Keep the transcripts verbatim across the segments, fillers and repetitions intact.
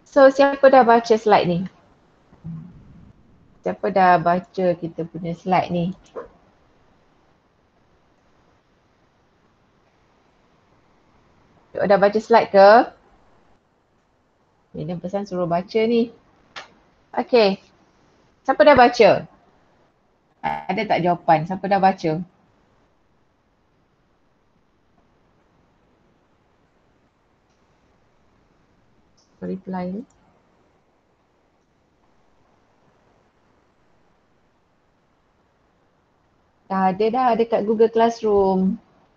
So siapa dah baca slide ni? Siapa dah baca kita punya slide ni? Dah baca slide ke? Dia pesan suruh baca ni. Okay. Siapa dah baca? Ada tak jawapan? Siapa dah baca? Reply ni. Dah ada dah dekat Google Classroom.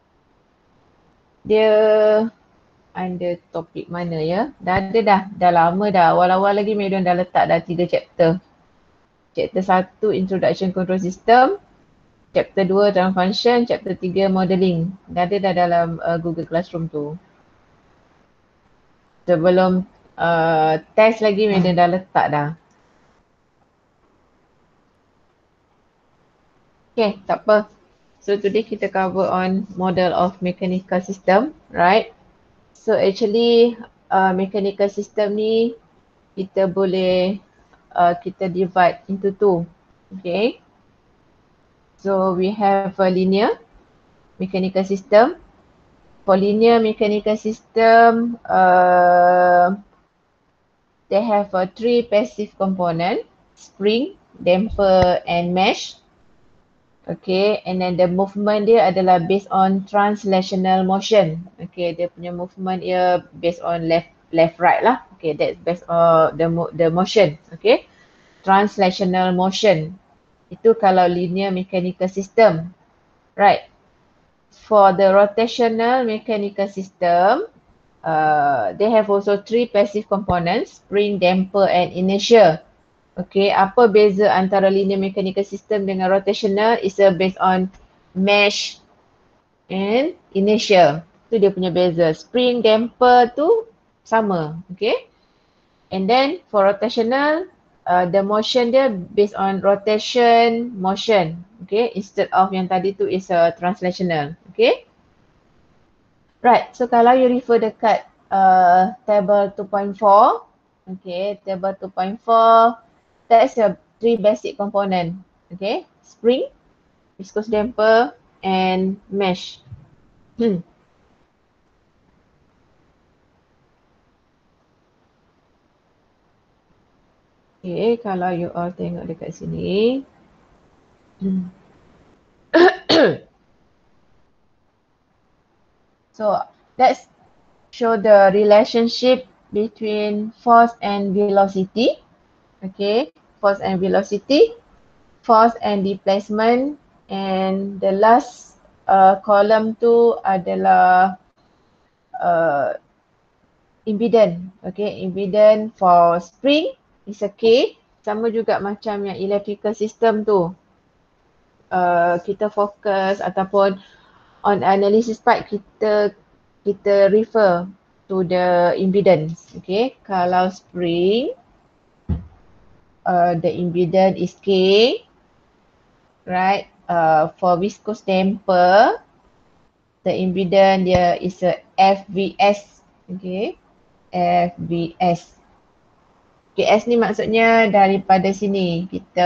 Dia under topik mana ya? Dah ada dah. Dah lama dah. Awal-awal lagi Medan dah letak dah tiga chapter. Chapter satu Introduction Control System. Chapter dua Transfer Function. Chapter tiga Modeling. Dah ada dah dalam uh, Google Classroom tu. Sebelum uh, test lagi Medan dah letak dah. Okay, tak apa. So today kita cover on model of mechanical system, right? So actually uh, mechanical system ni kita boleh uh, kita divide into two. Okay. So we have a linear mechanical system. For linear mechanical system, uh, they have a three passive component: spring, damper and mesh. Okay, and then the movement dia adalah based on translational motion. Okay, dia punya movement dia based on left left right lah. Okay, that's based on the the motion. Okay, translational motion. Itu kalau linear mechanical system. Right. For the rotational mechanical system, uh, they have also three passive components: spring, damper and inertia. Okay, apa beza antara linear mechanical system dengan rotational? Is a based on mesh and inertia. Tu dia punya beza. Spring, damper tu sama. Okay. And then for rotational, uh, the motion dia based on rotation motion. Okay. Instead of yang tadi tu is a translational. Okay. Right. So kalau you refer dekat uh, table two point four. Okay. Table two point four. That's your three basic component. Okay, spring, viscous damper and mesh. Hmm. Okay, kalau you all tengok dekat sini. Hmm. So let's show the relationship between force and velocity. Okay, force and velocity, force and displacement, and the last uh, column tu adalah uh, impedance. Okay, impedance for spring is a K. Sama juga macam yang electrical system tu. Uh, kita fokus ataupun on analysis part kita kita refer to the impedance. Okay, kalau spring, uh, the impedance is K. Right, uh, for viscous damper, the impedance dia is a F V S. Okay, F V S. Okay, S ni maksudnya daripada sini kita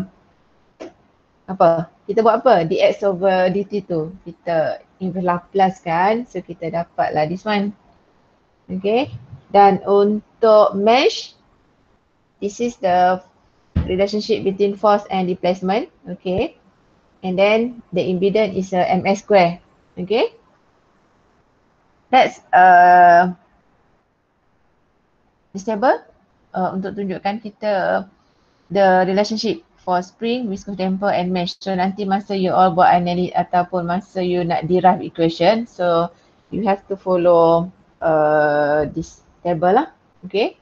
apa? Kita buat apa? Dx over dt tu. Kita inverse Laplace kan. So kita dapatlah this one. Okay. Dan untuk mesh, this is the relationship between force and displacement. Okay. And then the impedance is a ms square. Okay. That's uh, this table uh, untuk tunjukkan kita the relationship for spring, viscous damper and mesh. So nanti masa you all buat analysis ataupun masa you nak derive equation, so you have to follow uh, this table lah. Okay.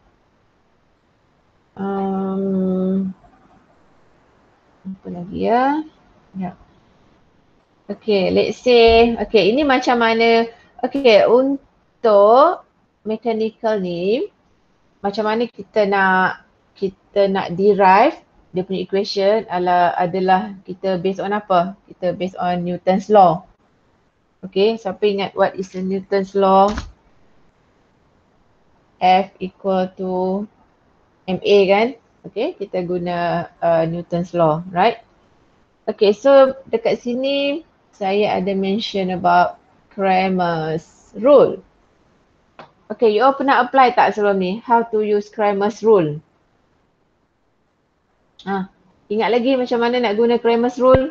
Um, apa lagi ya? Ya. Okay, let's say, okay ini macam mana, okay untuk mechanical ni, macam mana kita nak kita nak derive dia punya equation adalah, adalah kita based on apa? Kita based on Newton's law. Okay, siapa ingat what is the Newton's law? F equal to ma kan. Okay, kita guna uh, Newton's law, right? Okay, so dekat sini saya ada mention about Cramer's rule. Okay, you all pernah apply tak sebelum ni? How to use Cramer's rule? Ah, ingat lagi macam mana nak guna Cramer's rule?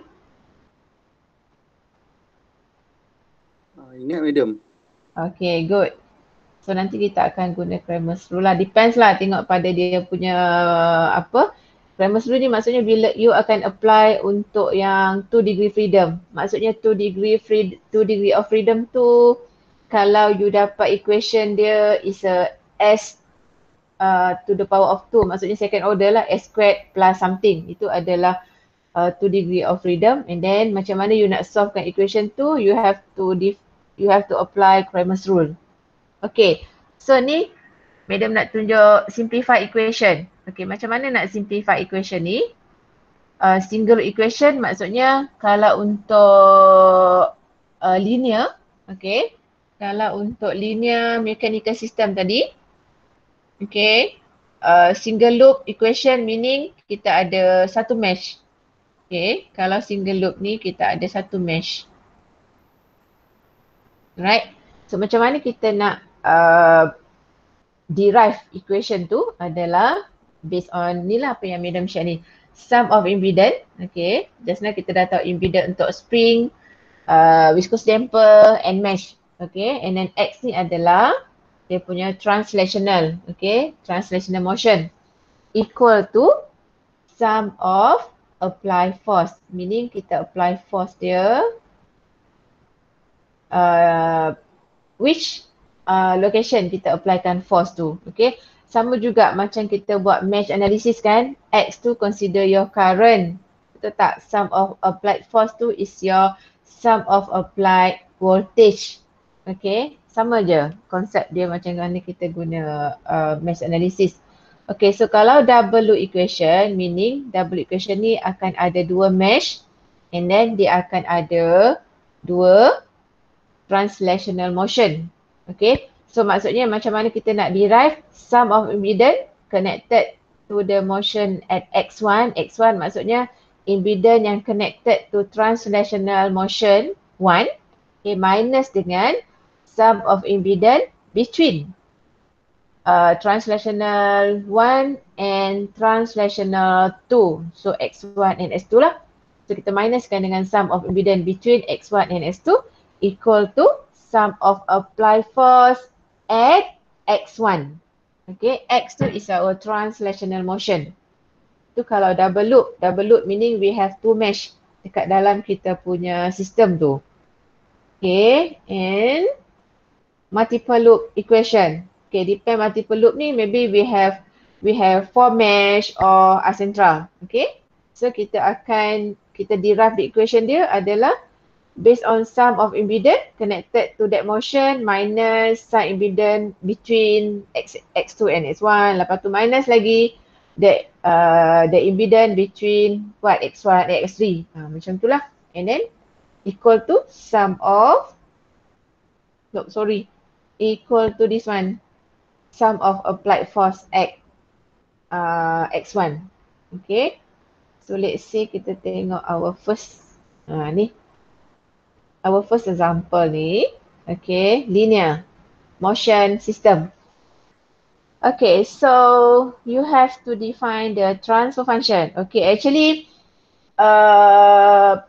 Uh, ingat, madam. Okay, good. So nanti kita akan guna Cramer's rule lah. Depends lah, tengok pada dia punya apa. Cramer's rule ni maksudnya bila you akan apply untuk yang two degree freedom. Maksudnya two degree free two degree of freedom tu kalau you dapat equation dia is a s uh, to the power of two. Maksudnya second order lah, s squared plus something. Itu adalah uh, two degree of freedom. And then macam mana you nak solvekan equation tu, you have to dif- you have to apply Cramer's rule. Okay, so ni Madam nak tunjuk simplify equation. Okay, macam mana nak simplify equation ni? Uh, single equation maksudnya kalau untuk uh, linear, okay. Kalau untuk linear mechanical system tadi, okay. Uh, single loop equation meaning kita ada satu mesh. Okay, kalau single loop ni kita ada satu mesh. Right? So macam mana kita nak uh, derive equation tu adalah based on ni lah apa yang Madam share ni. Sum of impedance, okay. Just now kita dah tahu impedance untuk spring, uh, viscous damper and mesh, okay. And then X ni adalah dia punya translational, okay. Translational motion equal to sum of apply force. Meaning kita apply force dia uh, which uh, location kita applykan force tu, okay. Sama juga macam kita buat mesh analysis kan, X tu consider your current, betul tak? Sum of applied force tu is your sum of applied voltage, okay. Sama je konsep dia macam mana kita guna uh, mesh analysis. Okay, so kalau double loop equation, meaning double equation ni akan ada dua mesh and then dia akan ada dua translational motion. Okay, so maksudnya macam mana kita nak derive sum of impedance connected to the motion at x one. x one maksudnya impedance yang connected to translational motion one, okay, minus dengan sum of impedance between uh, translational one and translational two. So x one and x two lah. So kita minuskan dengan sum of impedance between x one and x two equal to sum of apply force at x one. Okay, x two is our translational motion. Tu kalau double loop. Double loop meaning we have two mesh dekat dalam kita punya sistem tu. Okay, and multiple loop equation. Okay, depend multiple loop ni maybe we have we have four mesh or acentral. Okay, so kita akan kita derive the equation dia adalah based on sum of impedance connected to that motion minus sum impedance between x, x2 and x1. Lepas tu minus lagi the uh, the impedance between what x one and x three. Ha, macam tu lah. And then equal to sum of, no sorry, equal to this one, sum of applied force at uh, x one. Okay. So let's say kita tengok our first, uh, ni. Our first example ni, okay, linear motion system. Okay, so you have to define the transfer function. Okay, actually, uh,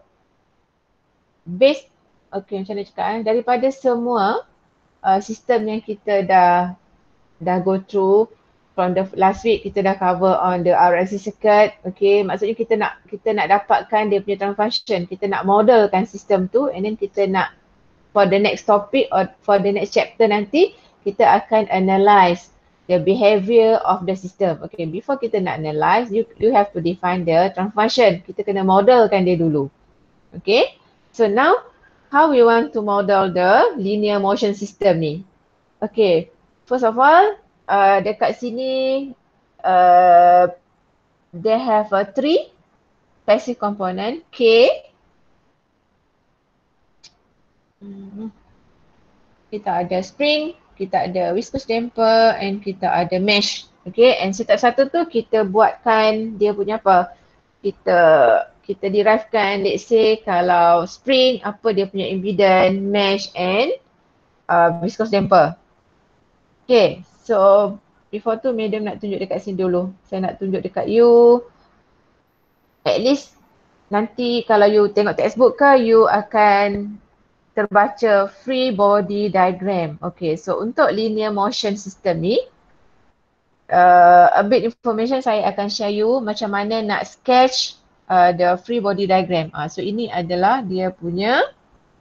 based, okay macam mana cakap eh, daripada semua uh, sistem yang kita dah dah go through from the last week, kita dah cover on the R L C circuit. Okay, maksudnya kita nak kita nak dapatkan dia punya transfer function, kita nak modelkan sistem tu, and then kita nak for the next topic or for the next chapter nanti kita akan analyse the behaviour of the system. Okay, before kita nak analyse, you you have to define the transfer function. Kita kena modelkan dia dulu. Okay, so now how we want to model the linear motion system ni? Okay, first of all, uh, dekat sini uh, they have a three passive component, K. Hmm. Kita ada spring, kita ada viscous damper and kita ada mesh. Okay, and setiap satu tu kita buatkan dia punya apa? Kita kita derivekan, let's say kalau spring, apa dia punya impedance, mesh and uh, viscous damper. Okay, so before tu madam nak tunjuk dekat sini dulu. Saya nak tunjuk dekat you. At least nanti kalau you tengok textbook ke, you akan terbaca free body diagram. Okay, so untuk linear motion system ni, uh, a bit information saya akan share you macam mana nak sketch uh, the free body diagram. Uh, so ini adalah dia punya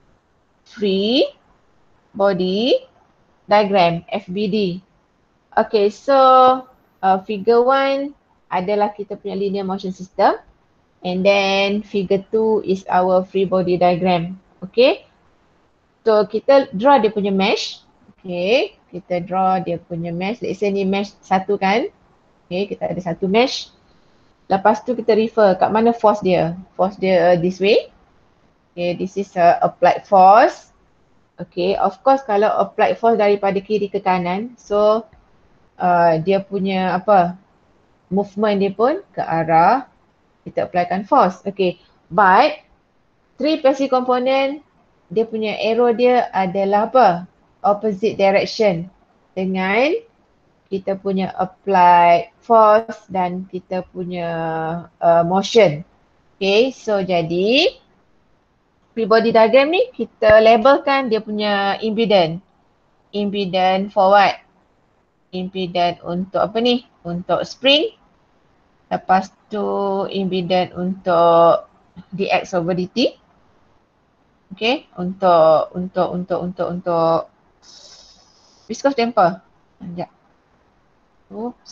free body diagram, F B D. Okay, so uh, figure one adalah kita punya linear motion system. And then figure two is our free body diagram. Okay. So kita draw dia punya mesh. Okay. Kita draw dia punya mesh. Let's say ni mesh satu kan. Okay. Kita ada satu mesh. Lepas tu kita refer kat mana force dia. Force dia uh, this way. Okay. This is uh, applied force. Okay. Of course kalau applied force daripada kiri ke kanan. So uh, dia punya apa. Movement dia pun ke arah kita applykan force. Okay. But three passive component, dia punya arrow dia adalah apa? Opposite direction dengan kita punya applied force dan kita punya uh, motion. Okay. So jadi free body diagram ni kita labelkan dia punya impedance. Impedance for what? Impedance untuk apa ni? Untuk spring. Lepas tu impedance untuk dx over dt. Okay, untuk untuk untuk untuk untuk viscous damper. Sekejap. Oops.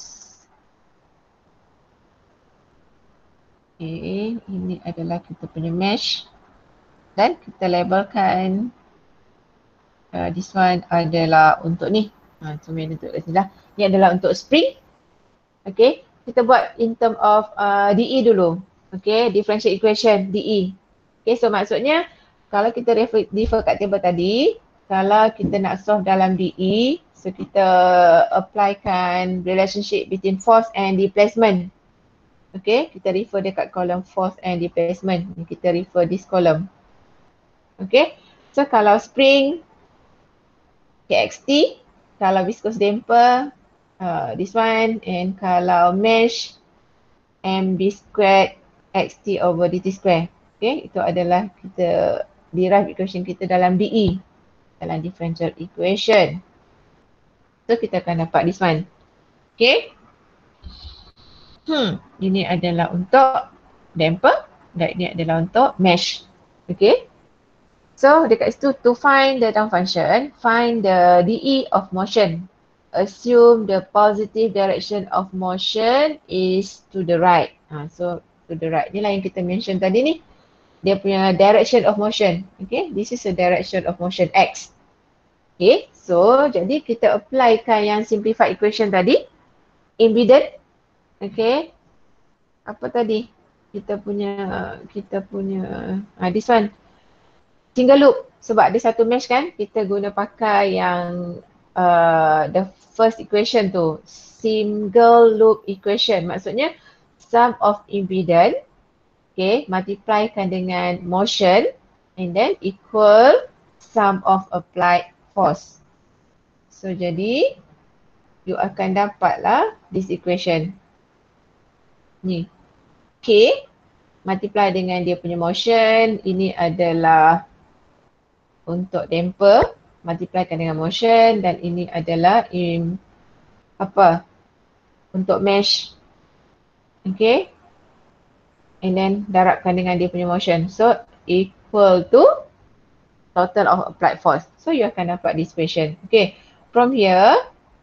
Okay, ini adalah kita punya mesh. Dan kita labelkan uh, this one adalah untuk ni. Ha, so mana untuk kat sini lah. Ni adalah untuk spring. Okay. Kita buat in term of uh, D E dulu. Okay, differential equation D E. Okay, so maksudnya kalau kita refer, refer kat table tadi, kalau kita nak solve dalam D E, so kita applykan relationship between force and displacement. Okay, kita refer dekat column force and displacement. Kita refer this column. Okay, so kalau spring, K X T, kalau viscous damper, Uh, this one, and kalau mesh M B squared X T over dt square. Okay, itu adalah kita derive equation kita dalam D E, dalam differential equation. So kita akan dapat this one. Okay. Hmm, ini adalah untuk damper dan ini adalah untuk mesh. Okay. So dekat situ to find the down function, find the D E of motion. Assume the positive direction of motion is to the right. Ha, so to the right. Inilah yang kita mention tadi ni. Dia punya direction of motion. Okay. This is a direction of motion X. Okay. So jadi kita applykan yang simplified equation tadi. Impedance. Okay. Apa tadi? Kita punya, kita punya, uh, this one. Single loop. Sebab ada satu mesh kan. Kita guna pakai yang uh, the first equation tu, single loop equation. Maksudnya sum of impedance, okay, multiplykan dengan motion and then equal sum of applied force. So jadi you akan dapatlah this equation. Ni. K multiply dengan dia punya motion. Ini adalah untuk damper. Multiplykan dengan motion dan ini adalah in apa untuk mesh. Okay. And then darabkan dengan dia punya motion. So equal to total of applied force. So you akan dapat this equation. Okay. From here,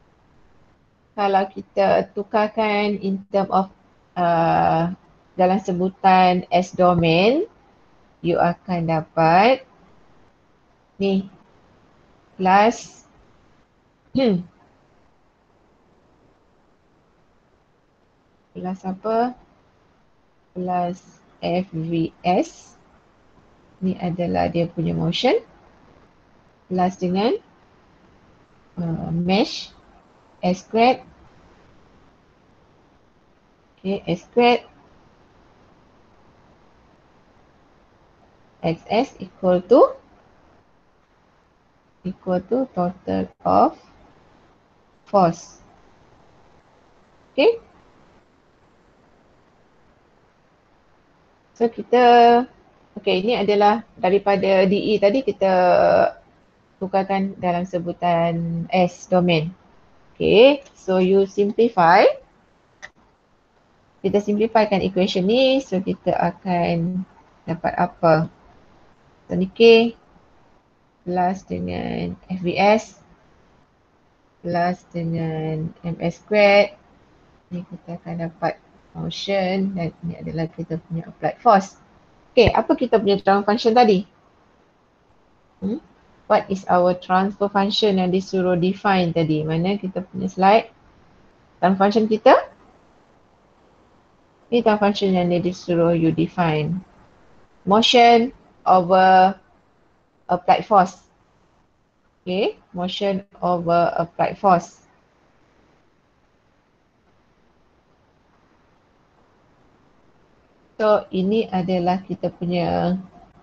kalau kita tukarkan in term of uh, dalam sebutan S domain, you akan dapat ni plus hmm, plus apa? Plus F V S. Ni adalah dia punya motion. Plus dengan uh, mesh S squared. Okay, S squared xs equal to equal to total of force. Okay. So kita, okay, ini adalah daripada D E tadi kita tukarkan dalam sebutan S domain. Okay, so you simplify. Kita simplifikan equation ni, so kita akan dapat apa? So ni K plus dengan F V S plus dengan M S squared. Ni kita akan dapat motion dan ini adalah kita punya applied force. Okay, apa kita punya transfer function tadi? Hmm? What is our transfer function yang disuruh define tadi? Mana kita punya slide? Transfer function kita? Ni transfer function yang dia disuruh you define. Motion over applied force. Okay, motion over applied force. So, ini adalah kita punya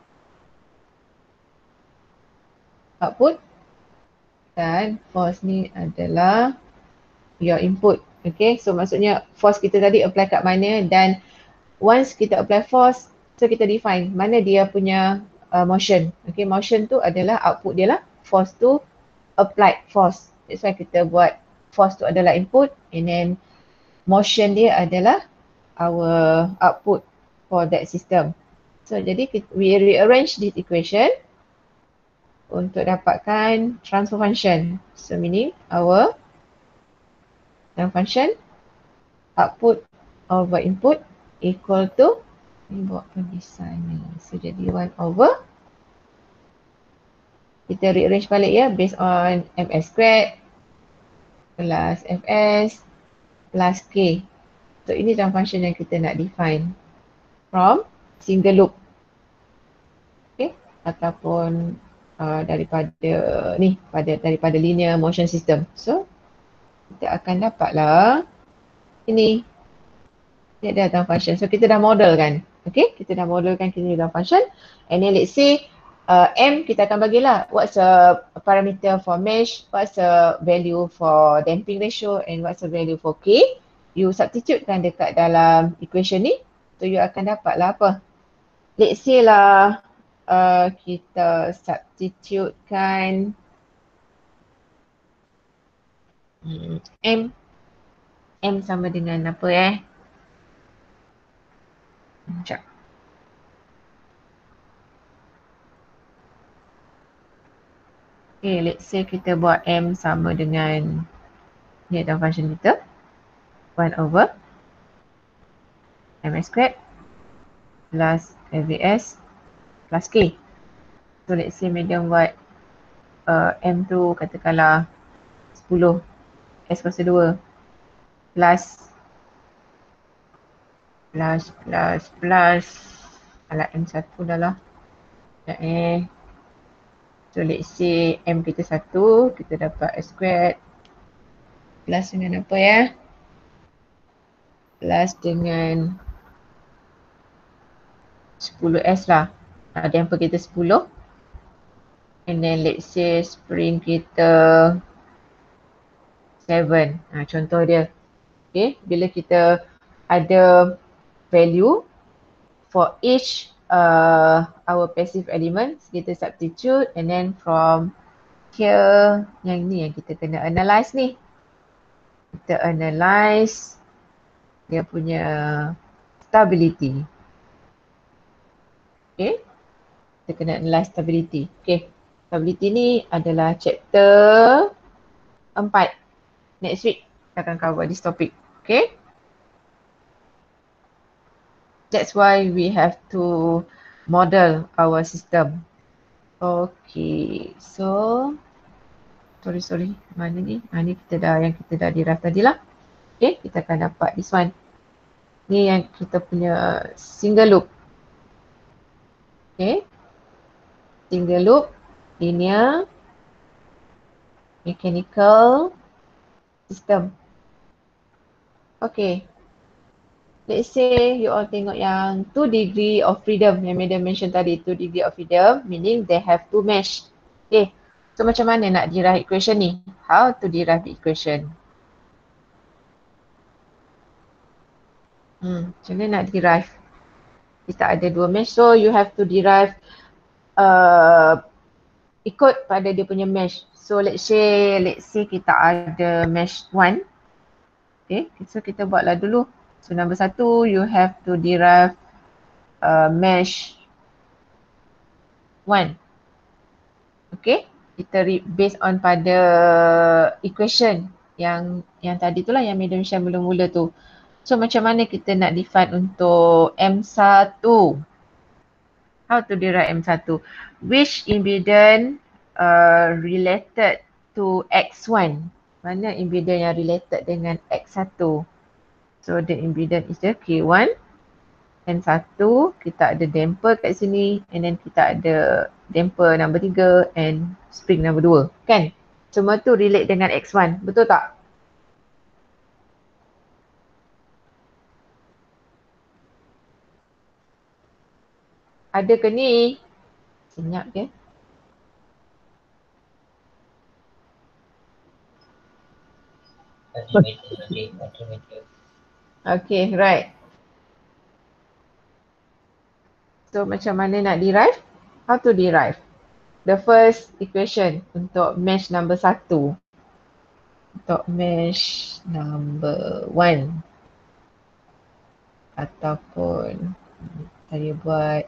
output dan force ni adalah your input. Okay, so maksudnya force kita tadi apply kat mana dan once kita apply force, so kita define mana dia punya uh, motion. Okay, motion tu adalah output dia lah. Force tu applied force. That's why kita buat force tu adalah input and then motion dia adalah our output for that system. So jadi we rearrange this equation untuk dapatkan transfer function. So meaning our transfer function output over input equal to, ni buat penulisan ni. So jadi one over, kita rearrange balik ya based on ms squared plus fs plus k. So ini transfer function yang kita nak define from single loop. Okay, ataupun uh, daripada ni, pada daripada linear motion system. So kita akan dapatlah ini. Ini adalah transfer function. So kita dah model kan. Okay, kita dah modelkan kita transfer function. And then let's say uh, M kita akan bagilah what's a parameter for mesh, what's a value for damping ratio and what's a value for K. You substitutekan dekat dalam equation ni. So you akan dapatlah apa. Let's say lah uh, kita substitutekan hmm, M. M sama dengan apa eh? Sekejap. Okay, let's say kita buat M sama dengan ni adalah function kita. one over ms squared plus F V S plus K. So let's say medium buat uh, M tu katakanlah sepuluh S kuasa dua plus plus plus plus alat M satu dah lah. Sekejap eh. So let's say M kita satu, kita dapat S squared plus dengan apa ya? Plus dengan sepuluh S lah. Uh, damper kita sepuluh. And then let's say spring kita tujuh. Ha, contoh dia. Okay, bila kita ada value for each uh, our passive elements, kita substitute and then from here, yang ni yang kita kena analyse ni. Kita analyse dia punya stability. Okay, kita kena analyse stability. Okay, stability ni adalah chapter empat. Next week kita akan cover this topic. Okay, that's why we have to model our system. Okay, so sorry sorry mana ni? Ha, ni kita dah yang kita dah diraf tadi lah. Okay, kita akan dapat this one. Ni yang kita punya single loop. Okay, single loop linear mechanical system. Okay. Let's say you all tengok yang two degree of freedom yang Madam mention tadi, two degree of freedom meaning they have two mesh. Okay. So macam mana nak derive equation ni? How to derive the equation? Hmm, macam mana nak derive? Kita ada dua mesh, so you have to derive uh, ikut pada dia punya mesh. So let's say, let's say kita ada mesh one. Okay, so kita buatlah dulu. So number satu, you have to derive uh, mesh one. Okay, kita based on pada equation yang yang tadi tu lah yang Madam share mula-mula tu. So macam mana kita nak define untuk M one? How to derive M one? Which impedance uh, related to X one? Mana impedance yang related dengan X one? So the impedance is the K one. N one, kita ada damper kat sini, and then kita ada damper number three and spring number two. Kan? Semua tu relate dengan X one. Betul tak? Ada ke ni? Senyap ke? Okay, right. So macam mana nak derive? How to derive? The first equation untuk mesh number satu. Untuk mesh number one. Ataupun saya buat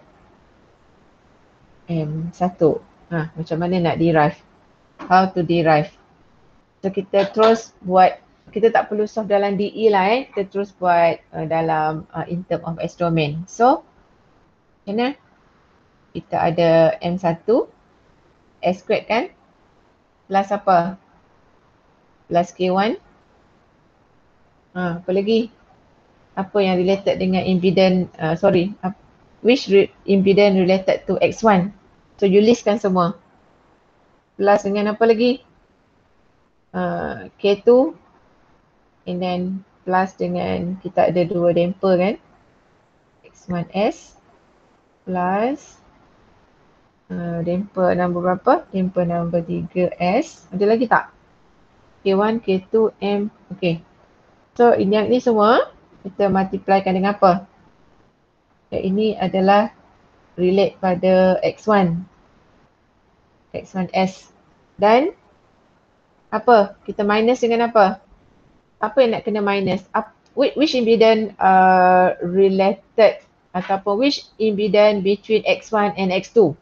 M one. Ha, macam mana nak derive? How to derive? So kita terus buat, kita tak perlu solve dalam D E lah eh. Kita terus buat uh, dalam uh, in term of S domain. So, macam mana? Kita ada M one, S squared kan? Plus apa? Plus K one. Ha, apa lagi? Apa yang related dengan impedance, uh, sorry, uh, which re impedance related to X one? So you listkan semua. Plus dengan apa lagi? Uh, K two. And then plus dengan kita ada dua damper kan? X one S plus uh, damper number berapa? Damper number three S. Ada lagi tak? K one, K two, M. Okay. So ini yang ni semua kita multiplykan dengan apa? Yang ini adalah relate pada X one. X one S. Dan apa? Kita minus dengan apa? Apa yang nak kena minus? Up, which, which impedance uh, related ataupun which impedance between X one and X two?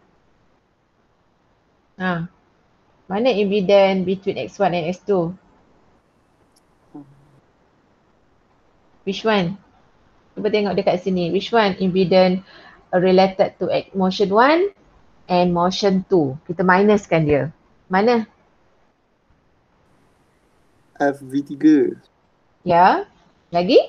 Ha. Mana impedance between X one and X two? Which one? Cuba tengok dekat sini. Which one impedance related to motion one and motion two? Kita minuskan dia. Mana? F V three. Ya. Lagi?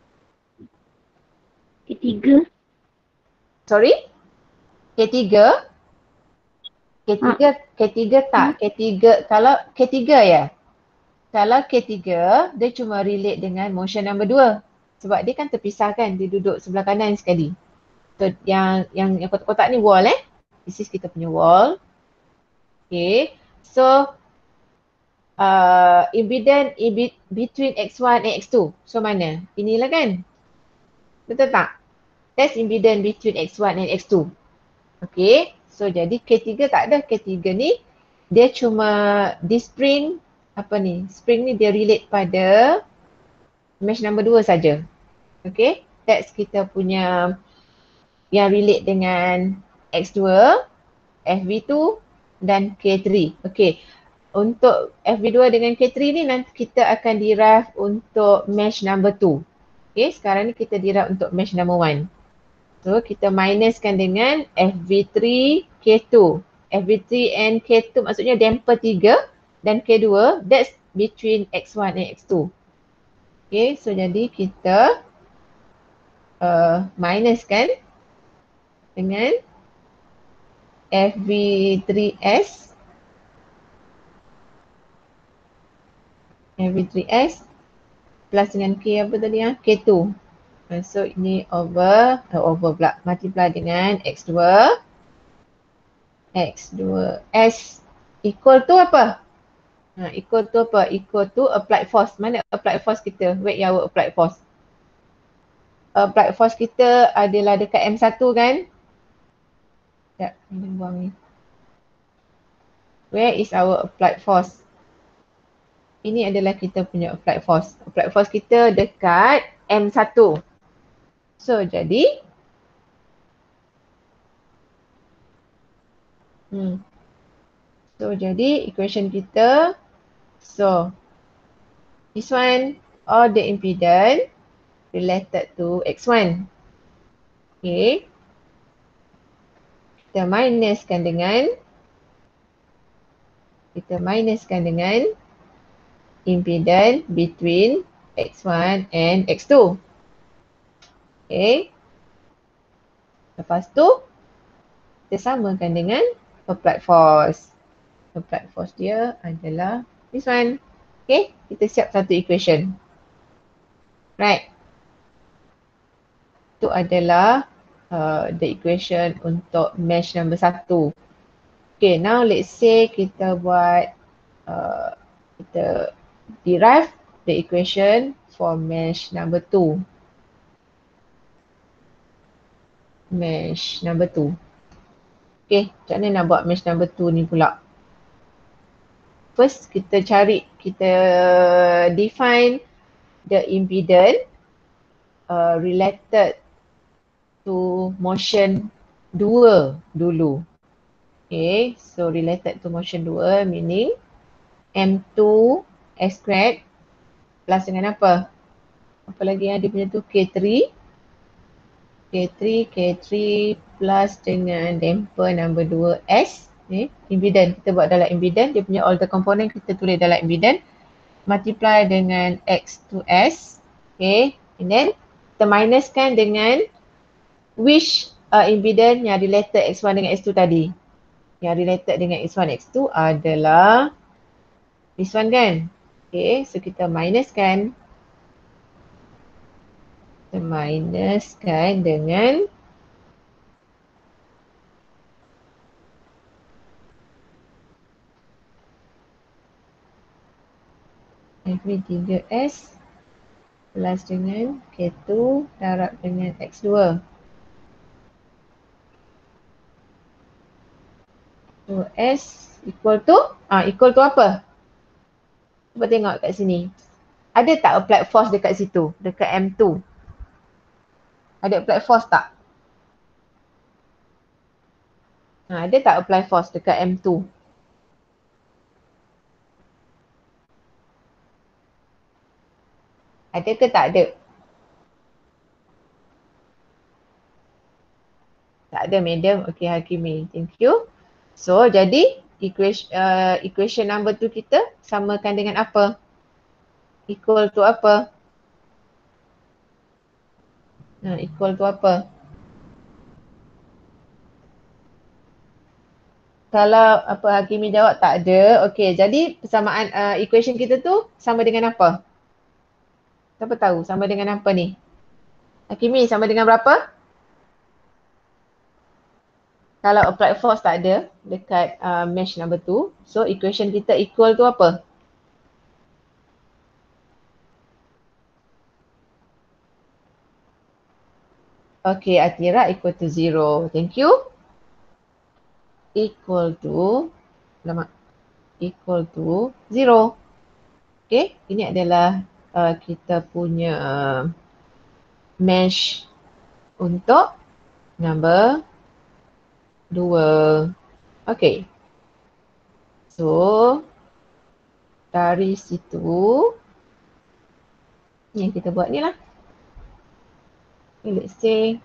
K three. Sorry? K three? K three, K three tak. K three, kalau K three ya? Kalau K three, dia cuma relate dengan motion number two. Sebab dia kan terpisah kan, dia duduk sebelah kanan sekali. So yang yang, yang kotak-kotak ni wall eh. This is kita punya wall. Okay. So uh, impedance in between X one and X two. So mana? Inilah kan? Betul tak? That's impedance between X one and X two. Okay. So jadi K three tak ada. K three ni dia cuma di spring apa ni? Spring ni dia relate pada mesh number two saja. Okay. That's kita punya yang relate dengan X two, F V two dan K three. Okay. Untuk F V two dengan K three ni nanti kita akan derive untuk mesh number two. Okay, sekarang ni kita derive untuk mesh number one. So kita minuskan dengan F V three, K two. F V three and K two maksudnya damper three dan K two, that's between X one and X two. Okay, so jadi kita uh, minuskan dengan F V three S M V three S plus dengan K apa tadi ya? K two. So ini over, uh, over pula, multiply dengan X two. X two S equal to apa? Ha, equal to apa? Equal to applied force. Mana applied force kita? Where our applied force? Applied force kita adalah dekat M one kan? Sekejap, ini buang ni. Where is our applied force? Ini adalah kita punya applied force. Applied force kita dekat M one. So, jadi hmm. So, jadi equation kita, so this one, all the impedance related to X one. Okay. Kita minuskan dengan kita minuskan dengan impedance between X one and X two. Okay. Lepas tu, kita samakan dengan applied force. Applied force dia adalah this one. Okay, kita siap satu equation. Right. Itu adalah uh, the equation untuk mesh number satu. Okay, now let's say kita buat, uh, kita derive the equation for mesh number two. Mesh number two. Okay, macam mana nak buat mesh number two ni pula? First, kita cari, kita define the impedance uh, related to motion two dulu. Okay, so related to motion two meaning M two S squared plus dengan apa? Apa lagi yang dia punya tu? K three. K three, K three plus dengan damper number two S. Okay, impedance. Kita buat dalam impedance. Dia punya all the component kita tulis dalam impedance. Multiply dengan X two S. Okay, and then kita minuskan dengan which uh, impedance yang related X one dengan X two tadi. Yang related dengan X one, X two adalah this one kan? Okay, so kita minuskan. Kita minuskan dengan M V three S plus dengan K two darab dengan X two. So S equal to, ah equal to apa? Cuba tengok kat sini. Ada tak applied force dekat situ? Dekat M two. Ada applied force tak? Ha, ada tak apply force dekat M two? Ada ke tak ada? Tak ada, madam. Okay, Hakimi. Thank you. So, jadi equation, uh, equation number two kita samakan dengan apa? Equal to apa? Ha, equal to apa? Kalau apa Hakimi jawab tak ada. Okay, jadi persamaan uh, equation kita tu sama dengan apa? Siapa tahu sama dengan apa ni? Hakimi sama dengan berapa? Kalau applied force tak ada dekat uh, mesh number two, so equation kita equal to apa? Okay, Atira equal to zero. Thank you. Equal to, lama, equal to zero. Okay, ini adalah uh, kita punya uh, mesh untuk number dua. Okay. So, dari situ, yang kita buat ni lah. Okay, let's say,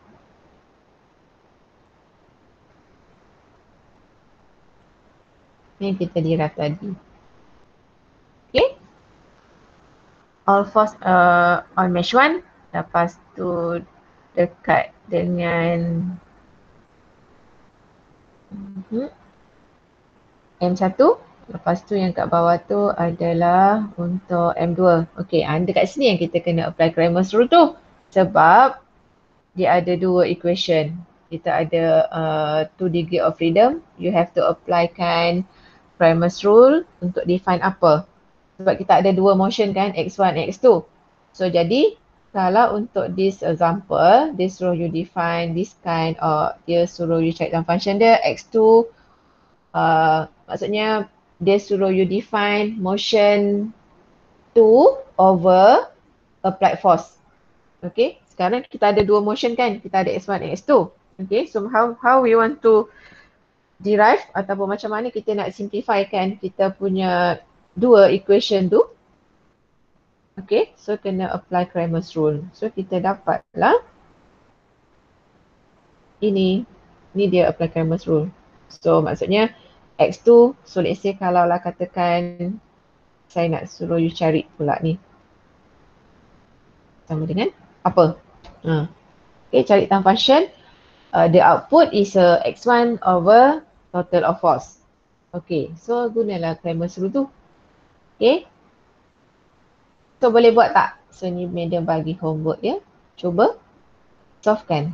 yang kita derive tadi. Okay. All force uh, on mesh one. Lepas tu dekat dengan uh-huh. M one. Lepas tu yang kat bawah tu adalah untuk M dua. Okey, ha, dekat sini yang kita kena apply Cramer's rule tu. Sebab dia ada dua equation. Kita ada uh, two degree of freedom. You have to applykan Cramer's rule untuk define apa. Sebab kita ada dua motion kan, x one, x two. So jadi kalau untuk this example, dia suruh you define this kind or dia suruh you cari dalam function dia x two, uh, maksudnya dia suruh you define motion two over applied force. Okay, sekarang kita ada dua motion kan, kita ada x one and x two. Okay, so how how we want to derive ataupun macam mana kita nak simplify kan kita punya dua equation tu. Okay, so kena apply Cramer's rule. So kita dapatlah ini, ni dia apply Cramer's rule. So maksudnya x two, so let's say kalau lah katakan saya nak suruh you cari pula ni. Sama dengan apa? Ha. Okay, cari dalam function. Uh, the output is a x one over total of force. Okay, so gunalah Cramer's rule tu. Okay. So boleh buat tak? So ni madam bagi homework ya. Cuba solvekan.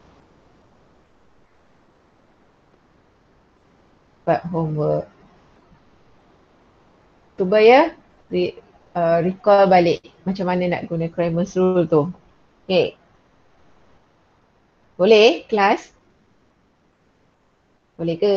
Buat homework. Cuba ya re, uh, recall balik macam mana nak guna Cramer's rule tu. Okay. Boleh kelas? Boleh ke?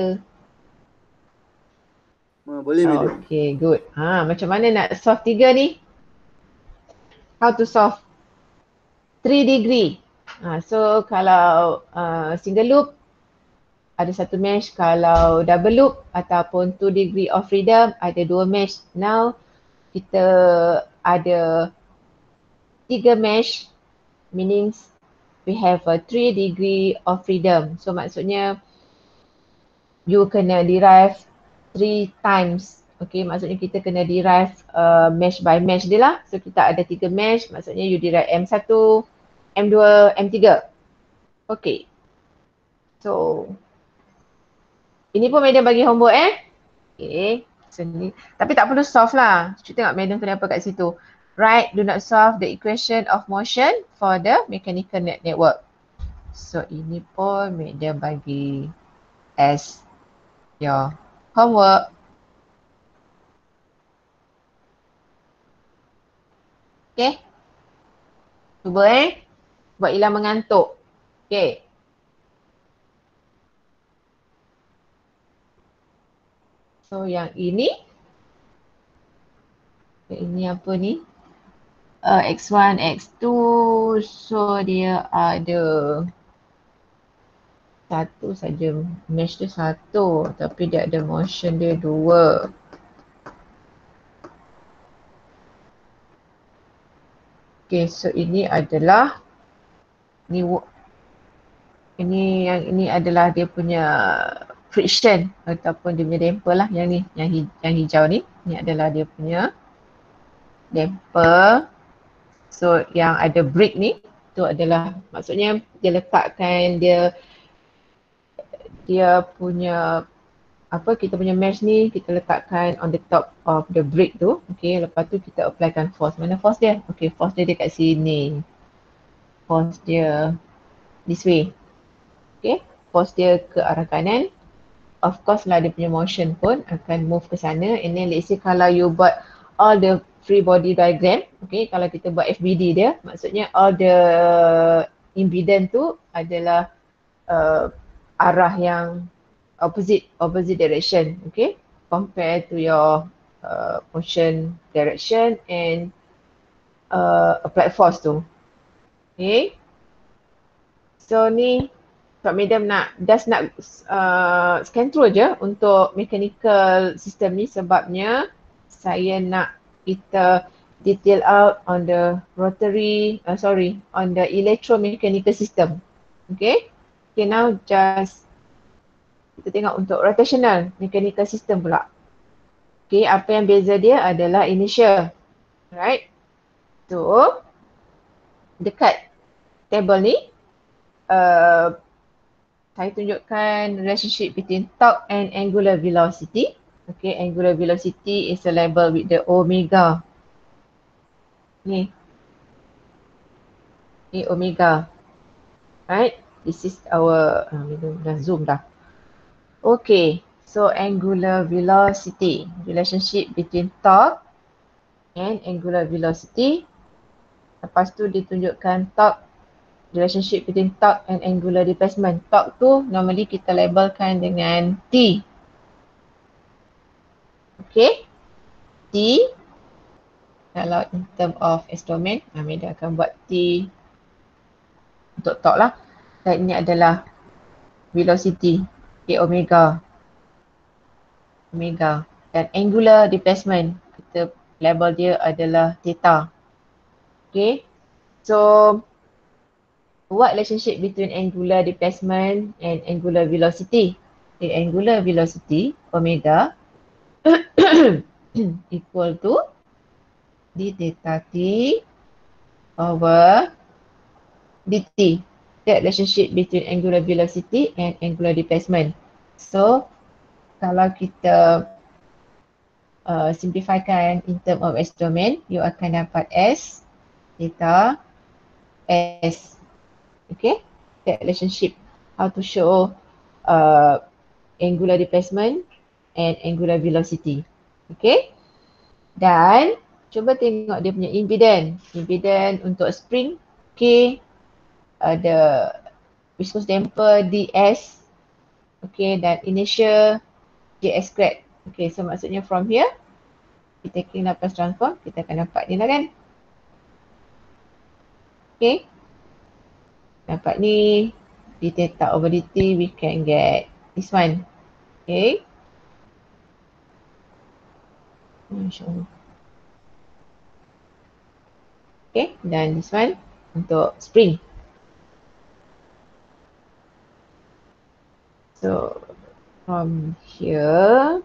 Ha, boleh Oh, madam. okay, good. Ha, macam mana nak solve tiga ni? How to solve? Three degree. Ha, so kalau uh, single loop ada satu mesh, kalau double loop ataupun two degree of freedom ada dua mesh. Now kita ada tiga mesh, meaning we have a three degree of freedom. So maksudnya you kena derive three times. Okay, maksudnya kita kena derive uh, mesh by mesh dia lah. So kita ada tiga mesh, maksudnya you derive M one, M two, M three. Okay. So ini pun madam bagi homework eh. Okay. So, ni. Tapi tak perlu solve lah. Cuba tengok madam tulis apa kat situ. Write, do not solve the equation of motion for the mechanical net network. So ini pun madam bagi as your homework. Okay. Cuba eh. Buat hilang mengantuk. Okay. So yang ini. Ini apa ni? Uh, x one, x two. So dia ada satu saja. Mesh dia satu. Tapi dia ada motion dia dua. Okay, so ini adalah ni ini yang ini adalah dia punya friction ataupun dia punya damper lah yang ni, yang, hij, yang hijau ni. Ni adalah dia punya damper. So yang ada brick ni tu adalah maksudnya dia letakkan dia dia punya apa kita punya mesh ni kita letakkan on the top of the brick tu. Okay, lepas tu kita applykan force. Mana force dia? Okay, force dia dekat sini. Force dia this way. Okay, force dia ke arah kanan. Of course lah dia punya motion pun akan move ke sana. And then let's say kalau you buat all the free body diagram. Okay, kalau kita buat F B D dia, maksudnya all the impedance tu adalah uh, arah yang opposite opposite direction, okay, compare to your uh, motion direction and uh, applied force tu. Okay, so ni Kak Madam nak just nak uh, scan through je untuk mechanical system ni sebabnya saya nak kita detail out on the rotary, uh, sorry, on the electromechanical system. Okay, okay, now just kita tengok untuk rotational mechanical system pula. Okay, apa yang beza dia adalah inertia. Right. So, dekat table ni, uh, saya tunjukkan relationship between torque and angular velocity. Okay, angular velocity is a label with the omega. Ni. Ni omega. Right? This is our, uh, dah zoom dah. Okay, so angular velocity. Relationship between torque and angular velocity. Lepas tu ditunjukkan torque, relationship between torque and angular displacement. Torque tu normally kita labelkan dengan T. Okay, T. Kalau in term of S domain, Amelia akan buat T untuk torque lah. Dan ini adalah velocity, K omega. Omega. Dan angular displacement, kita label dia adalah theta. Okay, so what relationship between angular displacement and angular velocity? The angular velocity, omega, equal to d theta t over dt. That relationship between angular velocity and angular displacement. So, kalau kita uh, simplifikan in term of S domain, you akan dapat S theta S. Okay, that relationship, how to show uh, angular displacement and angular velocity. Okay, dan cuba tengok dia punya impedance. Impedance untuk spring K, ada viscous damper ds, okay, dan inertia js squared. Okay, so maksudnya from here kita taking Laplace transform, kita akan dapat ni lah kan. Okay, dapat ni d theta over dt, we can get this one. Okay, InsyaAllah. Okay, dan this one untuk spring. So, from here,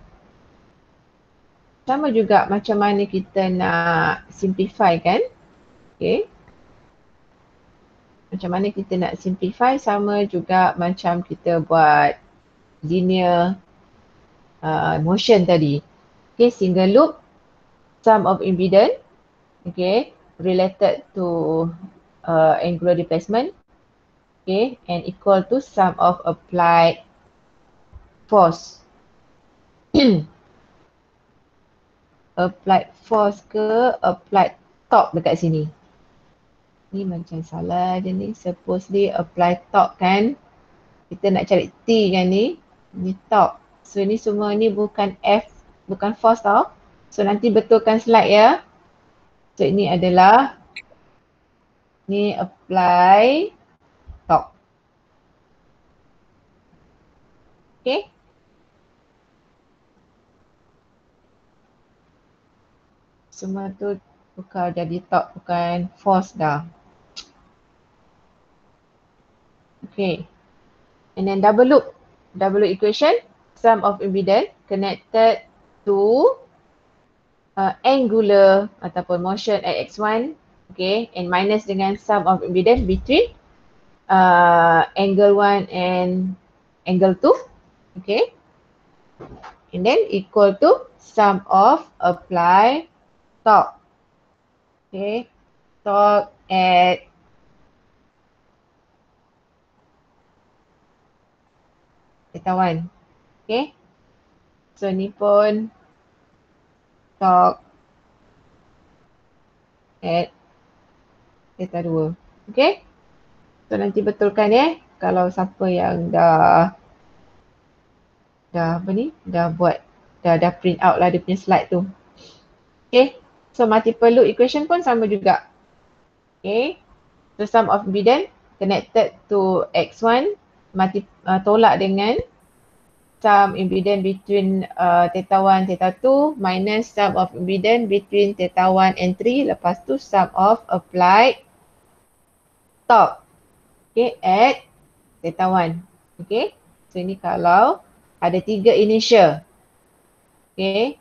sama juga macam mana kita nak simplify kan. Okay. Macam mana kita nak simplify, sama juga macam kita buat linear uh, motion tadi. Okay, single loop, sum of impedance, okay, related to uh, angular displacement, okay, and equal to sum of applied force. Applied force ke applied torque dekat sini? Ni macam salah je ni. Supposedly applied torque kan. Kita nak cari T kan ni. Ni torque. So ni semua ni bukan F, bukan force tau. So nanti betulkan slide ya. So ini adalah ni apply torque. Okay. Semua tu bukan jadi torque, bukan force dah. Okay. And then double loop. Double loop equation. Sum of impedance connected to uh, angular ataupun motion at x one. Okay. And minus dengan sum of impedance between uh, angle one and angle two. Okay. And then equal to sum of apply torque. Okay. Torque at theta one. Okay. So ni pun torque at theta two. Okay. So nanti betulkan ya. Kalau siapa yang dah dah apa ni, dah buat, dah dah print out lah dia punya slide tu. Okay. So multiple loop equation pun sama juga. Okay. So sum of impedance connected to x one, multi, uh, tolak dengan sum impedance between uh, theta one, theta two minus sum of impedance between theta one and three. Lepas tu sum of applied torque. Okay, at theta one. Okay. So ini kalau ada tiga inertia. Okay.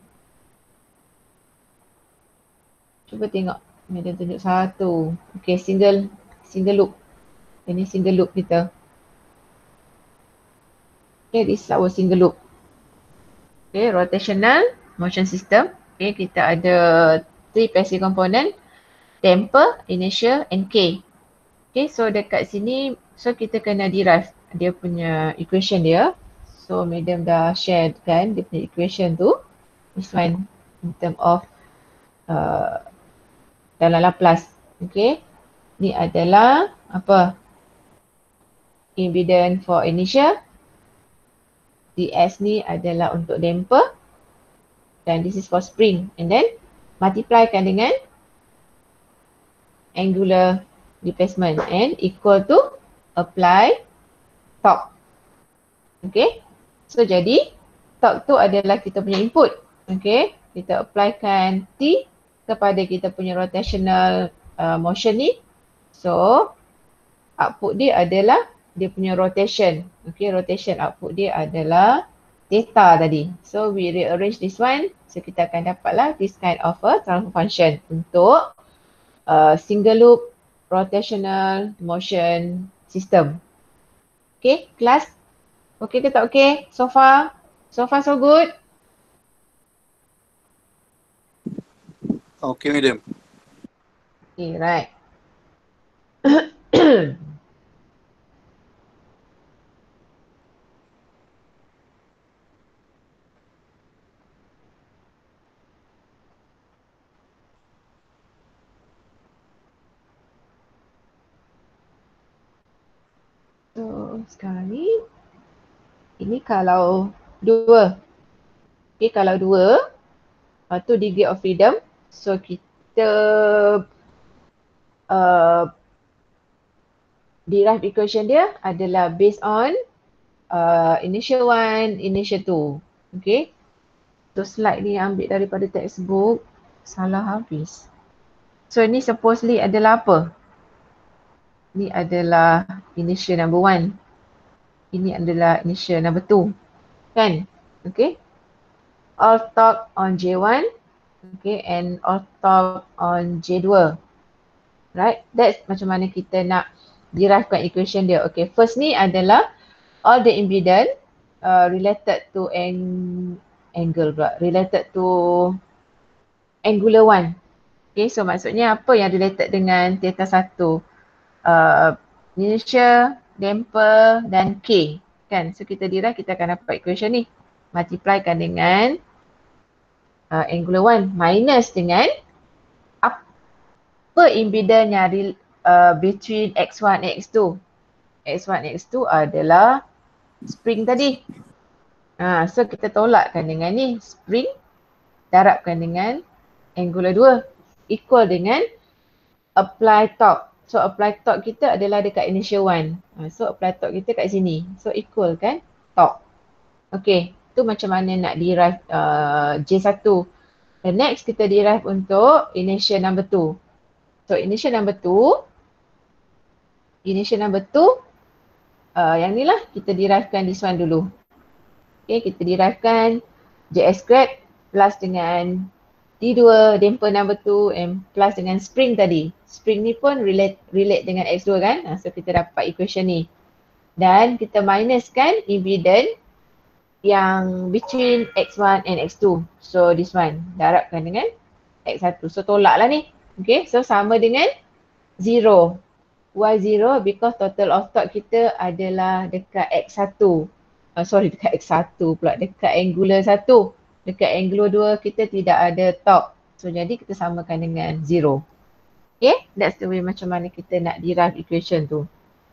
Cuba tengok. Ini dia tunjuk satu. Okay, single single loop. Ini single loop kita. Okay, this is our single loop. Okay, rotational motion system. Okay, kita ada three passive component, damper, inertia and K. Okay, so dekat sini, so kita kena derive dia punya equation dia. So, Madam dah share kan dia punya equation tu. This one in term of uh, dalam Laplace. Okay, ni adalah apa? Impedance for inertia. ds ni adalah untuk damper. Dan this is for spring. And then, multiplikan dengan angular displacement and equal to apply torque. Okay. So, jadi torque tu adalah kita punya input. Okay. Kita applykan T kepada kita punya rotational uh, motion ni. So, output dia adalah dia punya rotation. Okay. Rotation output dia adalah theta tadi. So, we rearrange this one. So, kita akan dapatlah this kind of a transfer function untuk uh, single loop rotational motion system. Okay, class? Okay ke tak okay? So far? So far so good? Okay, madam. Okay, right. So, sekarang ni, ini kalau dua. Okay, kalau dua, uh, tu degree of freedom. So, kita uh, derive equation dia adalah based on uh, initial one, initial two. Okay. So, slide ni ambil daripada textbook. Salah habis. So, ni supposedly adalah apa? Ni adalah initial number one. Ini adalah initial number two. Kan? Okay. All torque on J one. Okay. And all torque on J two. Right. That's macam mana kita nak derivekan equation dia. Okay. First ni adalah all the impedance uh, related to an angle pula. Related to angular one. Okay. So maksudnya apa yang related dengan theta satu? Uh, inertia, damper dan K kan. So kita derive, kita akan dapat equation ni. Multiplikan dengan uh, angular one minus dengan apa impedance yang uh, between x one and x two. x one and x two adalah spring tadi. Uh, so kita tolakkan dengan ni spring darabkan dengan angular two equal dengan apply torque. So apply torque kita adalah dekat initial one. So apply torque kita kat sini. So equal kan torque. Okay. Tu macam mana nak derive uh, J one. The next kita derive untuk initial number two. So initial number two. Initial number two. Uh, yang ni lah kita derivekan this one dulu. Okay. Kita derivekan J S squared plus dengan T two, damper number two and plus dengan spring tadi. Spring ni pun relate relate dengan X two kan. So kita dapat equation ni. Dan kita minuskan impedance yang between X one and X two. So this one darabkan dengan X one. So tolak lah ni. Okay, so sama dengan zero. Y zero because total of torque kita adalah dekat X one. Uh, sorry dekat X one pula. Dekat angular one. Dekat angular two kita tidak ada torque. So jadi kita samakan dengan zero. Okay, that's the way macam mana kita nak derive equation tu.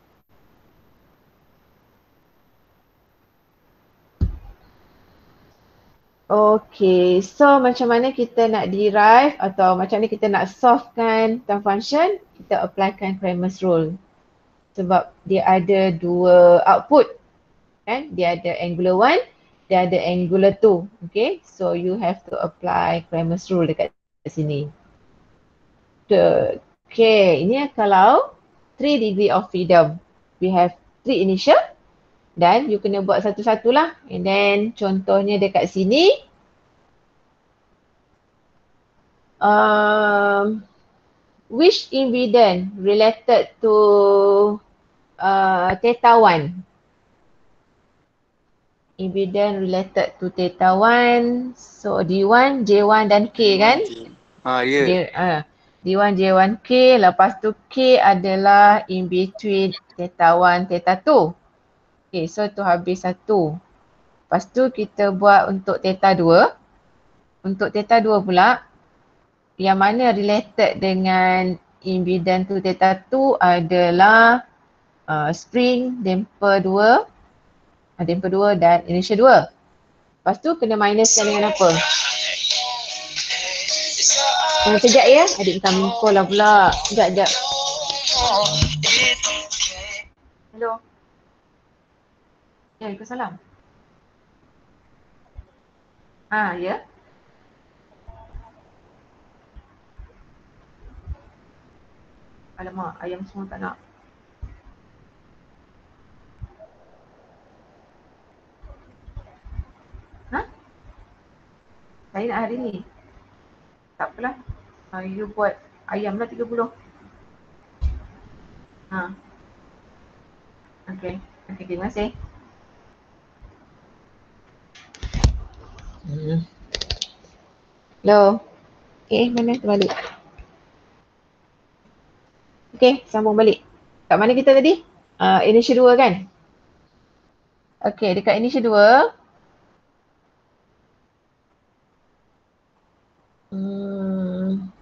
Okay, so macam mana kita nak derive atau macam mana kita nak solvekan term function, kita applykan Cramer's rule. Sebab dia ada dua output. Kan? Dia ada angular one, dia ada angular two. Okay, so you have to apply Cramer's rule dekat sini. Okay, ini kalau three degree of freedom. We have three initial. Dan you kena buat satu-satu lah. And then contohnya dekat sini. Um, which impedance related to uh, theta one? impedance related to theta one. So D one, J one dan K kan? Ha, ya. J, uh, D one, J one, K. Lepas tu K adalah in between theta one, theta two. Okay, so tu habis satu. Lepas tu kita buat untuk theta dua. Untuk theta dua pula, yang mana related dengan impedance to theta two adalah uh, spring, damper dua, uh, damper dua dan inertia dua. Lepas tu kena minuskan dengan apa? Oh, sekejap ya, adik minta call lah pula. Sekejap, sekejap. Hello. Ya, Waalaikumsalam. Ah, ya. Alamak, ayam semua tak nak. Ha? Saya nak hari ni. Tak apalah. Uh, you buat ayam lah tiga puluh. Ha. Okay. Okay, terima kasih. Hmm. Hello. Okay, mana terbalik? Okay, sambung balik. Kat mana kita tadi? Uh, inertia dua kan? Okay, dekat inertia dua. Hmm.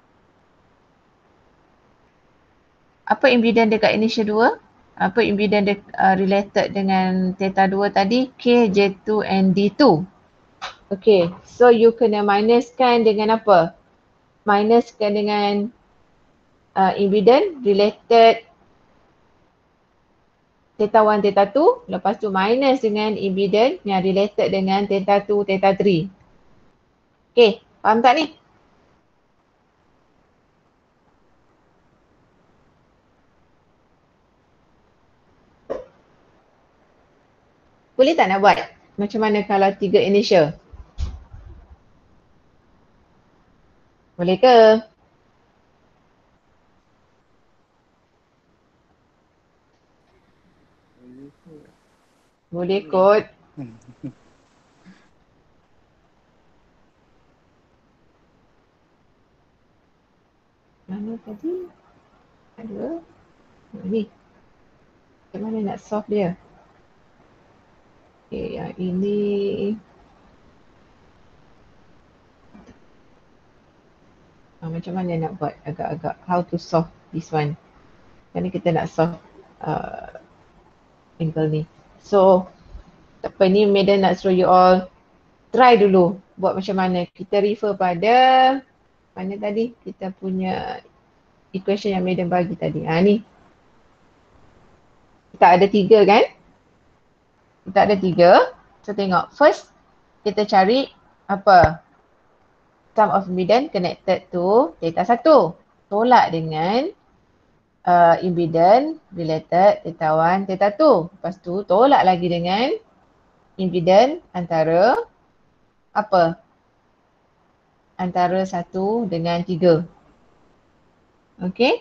Apa impedance dekat inertia dua? Apa impedance de- uh, related dengan theta dua tadi? K, J two and D two. Okay, so you kena minuskan dengan apa? Minuskan dengan uh, impedance related theta one, theta two. Lepas tu minus dengan impedance yang related dengan theta two, theta three. Okay, faham tak ni? Boleh tak nak buat? Macam mana kalau tiga inertia? Boleh ke? Boleh kot. Mana tadi? Ada. Ni. Macam mana nak solve dia? Okay, yang ini. Ah, macam mana nak buat agak-agak how to solve this one? Macam mana kita nak solve uh, angle ni? So, apa ni, Madam nak suruh you all try dulu buat macam mana. Kita refer pada mana tadi? Kita punya equation yang Madam bagi tadi. Ha ni. Kita ada tiga kan? Kita ada tiga. So tengok. First, kita cari apa? Sum of impedance connected to theta satu. Tolak dengan uh, impedance related theta one, theta two. Lepas tu tolak lagi dengan impedance antara apa? Antara satu dengan tiga. Okay.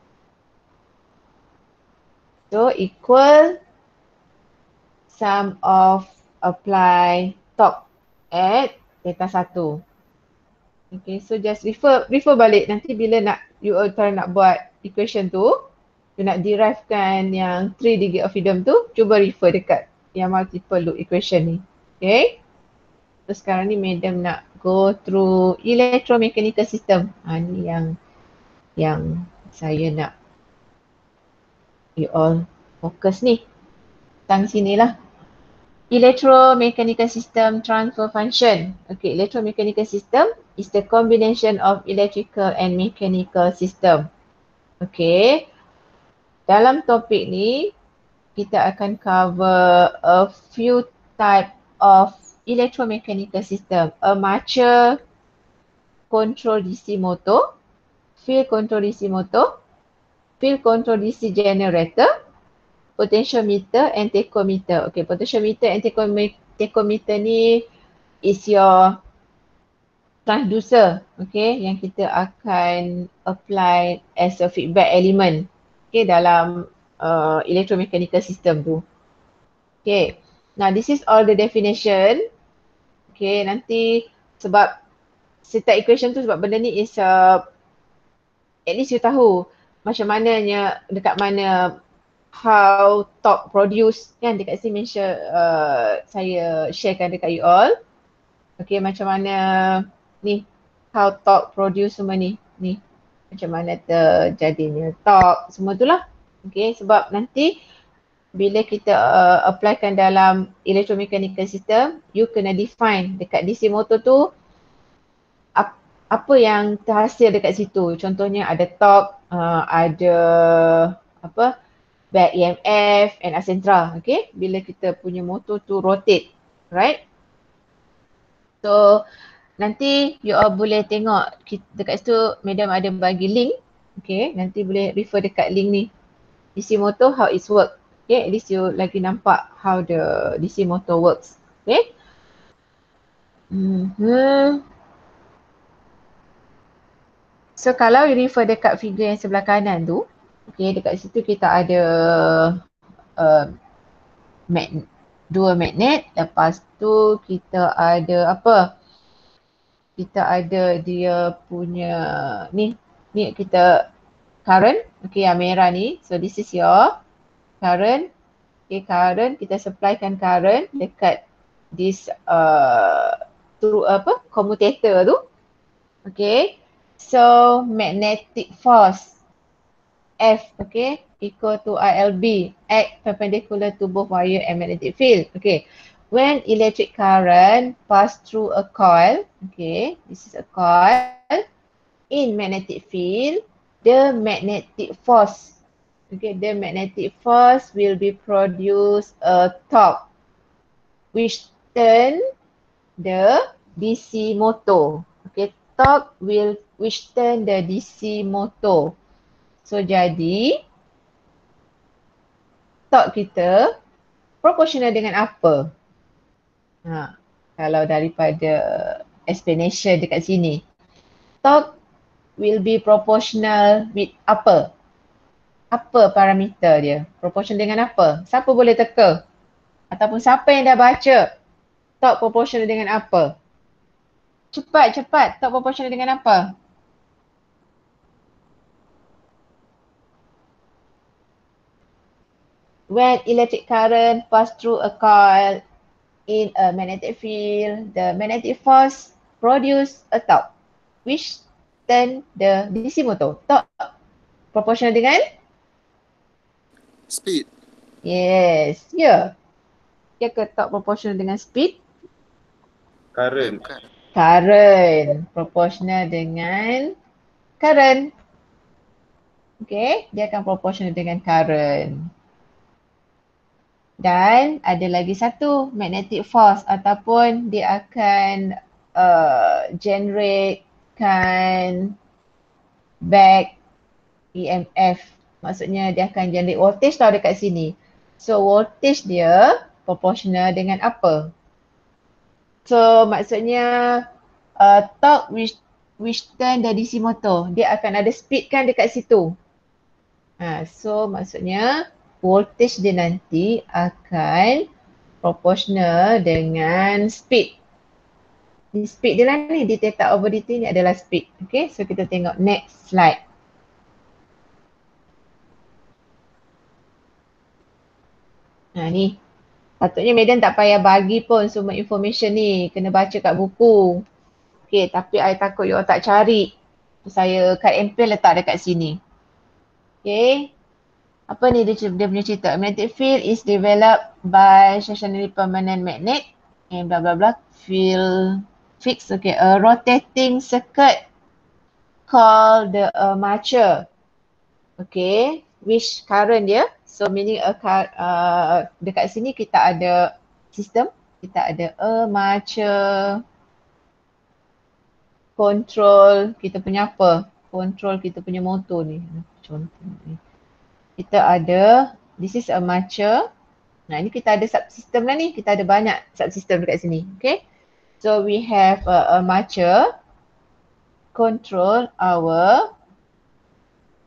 So equal sum of apply torque at theta satu. Okay, so just refer refer balik nanti bila nak you all try nak buat equation tu, you nak derivekan yang three degree of freedom tu, cuba refer dekat yang multiple loop equation ni. Okay. So sekarang ni Madam nak go through electromechanical system. Ha, ni yang yang saya nak you all fokus ni. Tang sini lah. Electromechanical system transfer function. Okay, electromechanical system is the combination of electrical and mechanical system. Okay, dalam topik ni kita akan cover a few type of electromechanical system. Armature control D C motor, field control D C motor, field control D C generator, potentiometer and tachometer. Okay, potentiometer and tachometer ni is your transducer, okay, yang kita akan apply as a feedback element, okay, dalam uh, electromechanical system tu. Okay, Now this is all the definition. Okay, nanti sebab setiap equation tu sebab benda ni is uh, at least you tahu macam mananya, dekat mana how talk produce kan, dekat sini mention uh, saya sharekan dekat you all. Okay, macam mana ni how talk produce semua ni, ni macam mana terjadinya talk semua tu lah. Okay, sebab nanti bila kita uh, applykan dalam electromechanical system, you kena define dekat D C motor tu ap- apa yang terhasil dekat situ. Contohnya ada torque, uh, ada apa, back E M F and acentra. Okay, bila kita punya motor tu rotate, right? So nanti you all boleh tengok dekat situ madam ada bagi link. Okay, nanti boleh refer dekat link ni. D C motor how it work. Okay, at least you lagi nampak how the D C motor works. Okay. Mm-hmm. So kalau you refer dekat figure yang sebelah kanan tu, okay, dekat situ kita ada uh, mag- dua magnet. Lepas tu kita ada apa? Kita ada dia punya ni, ni kita current. Okay, yang merah ni. So this is your current. Okay, current, kita supplykan current dekat this uh, through apa, commutator tu. Okay, so magnetic force F, okay, equal to I L B, act perpendicular to both wire and magnetic field. Okay, when electric current pass through a coil, okay, this is a coil, in magnetic field, the magnetic force, okay, the magnetic force will be produce a torque which turn the D C motor. Okay, torque will which turn the D C motor. So jadi torque kita proportional dengan apa? Ha, kalau daripada explanation dekat sini, torque will be proportional with apa? Apa parameter dia? Proportional dengan apa? Siapa boleh teka? Ataupun siapa yang dah baca torque proportional dengan apa? Cepat, cepat. Torque proportional dengan apa? When electric current pass through a coil in a magnetic field, the magnetic force produce a torque which turn the D C motor. Torque proportional dengan? Speed. Yes, ya. Yeah. Ya ke torque proportional dengan speed? Current. Current proportional dengan current. Okay, dia akan proportional dengan current. Dan ada lagi satu, magnetic force ataupun dia akan uh, generatekan back E M F. Maksudnya dia akan generate voltage tau dekat sini. So voltage dia proportional dengan apa? So maksudnya uh, torque which, which turn the D C motor. Dia akan ada speed kan dekat situ. Ha, so maksudnya voltage dia nanti akan proportional dengan speed. Ni speed dia lah ni, d theta over dt ni adalah speed. Okay, so kita tengok next slide. Nah ni, patutnya madam tak payah bagi pun semua information ni, kena baca kat buku. Okay, tapi I takut you all tak cari. Saya cut and paste letak dekat sini. Okay, apa ni dia, dia punya cerita? Magnetic field is developed by stationary permanent magnet and blah blah blah field fixed. Okay, a rotating circuit called the armature. Okay, which current dia? So meaning a uh, dekat sini kita ada sistem, kita ada armature control kita punya apa? Control kita punya motor ni. Contoh ni. Kita ada, this is armature. Nah ini kita ada subsystem lah ni, kita ada banyak subsystem dekat sini. Okay, so we have a armature control our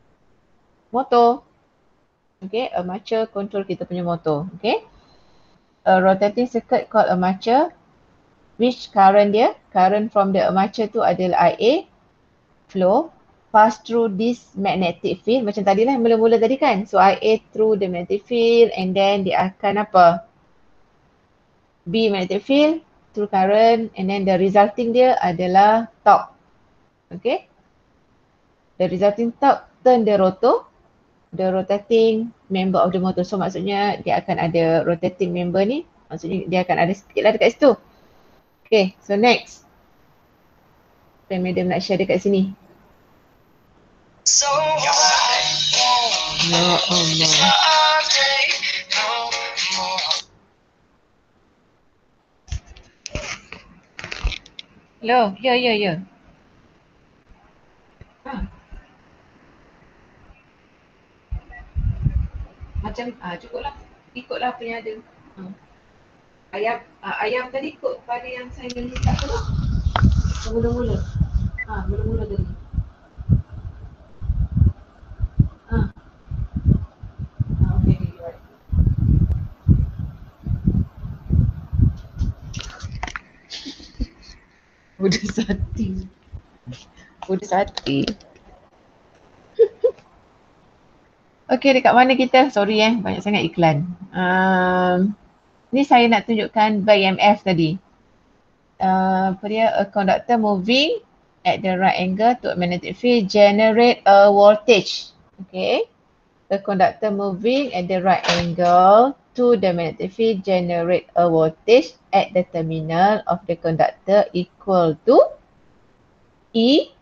motor. Okay, armature control kita punya motor. Okay, a rotating circuit called armature, which current dia, current from the armature tu adalah I A, flow, pass through this magnetic field, macam tadi lah mula-mula tadi kan. So I A through the magnetic field and then dia akan apa? B magnetic field through current and then the resulting dia adalah torque. Okay. The resulting torque turn the rotor, the rotating member of the motor. So maksudnya dia akan ada rotating member ni. Maksudnya dia akan ada sikit lah dekat situ. Okay, so next. Apa yang madam nak share dekat sini? So Ya Allah. Hello, ya, ya, ya. Ha. Macam, ah, cukuplah. Ikutlah apa yang ada. Ha. Ayam, ah, ayam tadi ikut pada yang saya list apa tu? Mula-mula. Ha, mula-mula tadi. Ha. Ha, okay, okay, right. Budak sati. Budak sati. Okay, dekat mana kita? Sorry eh, banyak sangat iklan. Um, ni saya nak tunjukkan B M F tadi. Uh, apa dia? A conductor moving at the right angle to a magnetic field generate a voltage. Okay. A conductor moving at the right angle to the magnetic field generate a voltage at the terminal of the conductor equal to E.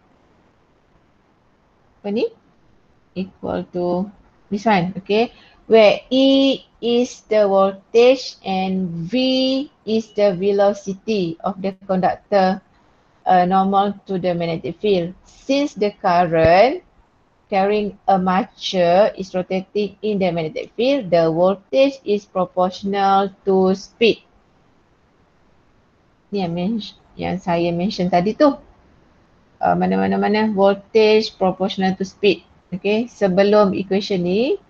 Apa ni? Equal to this one, okay, where E is the voltage and V is the velocity of the conductor uh, normal to the magnetic field. Since the current carrying armature is rotating in the magnetic field, the voltage is proportional to speed. Ni yang, yang saya mention tadi tu. Uh, mana-mana-mana voltage proportional to speed. Okay, sebelum equation ni,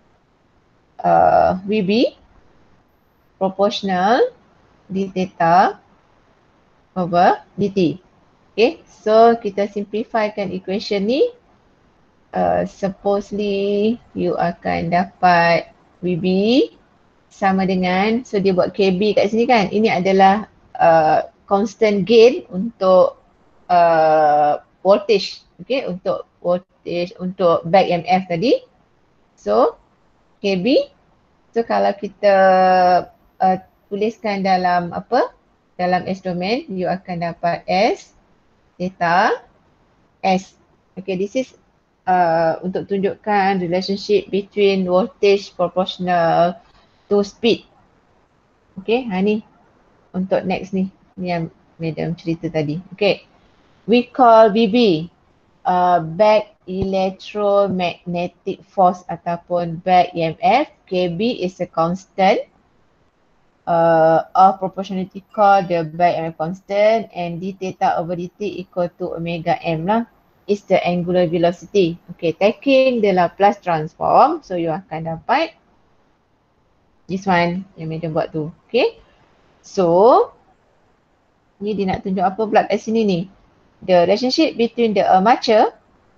uh, V B proportional d theta over dt. Okay, so kita simplifykan equation ni. Uh, supposedly you akan dapat V B sama dengan, so dia buat K B kat sini kan. Ini adalah uh, constant gain untuk uh, voltage. Okay, untuk voltage, untuk back E M F tadi. So, K B. So, kalau kita uh, tuliskan dalam apa? Dalam S domain, you akan dapat S theta S. Okay, this is uh, untuk tunjukkan relationship between voltage proportional to speed. Okay, ha ni. Untuk next ni. Ni yang madam cerita tadi. Okay. We call V B Uh, back electromagnetic force ataupun back E M F. K B is a constant uh, of proportionality called the back E M F constant, and d theta over dt equal to omega m lah, is the angular velocity. Okay, taking the Laplace transform, so you akan dapat this one yang madam buat tu. Okay, so ni dia nak tunjuk apa pula kat sini ni? The relationship between the armature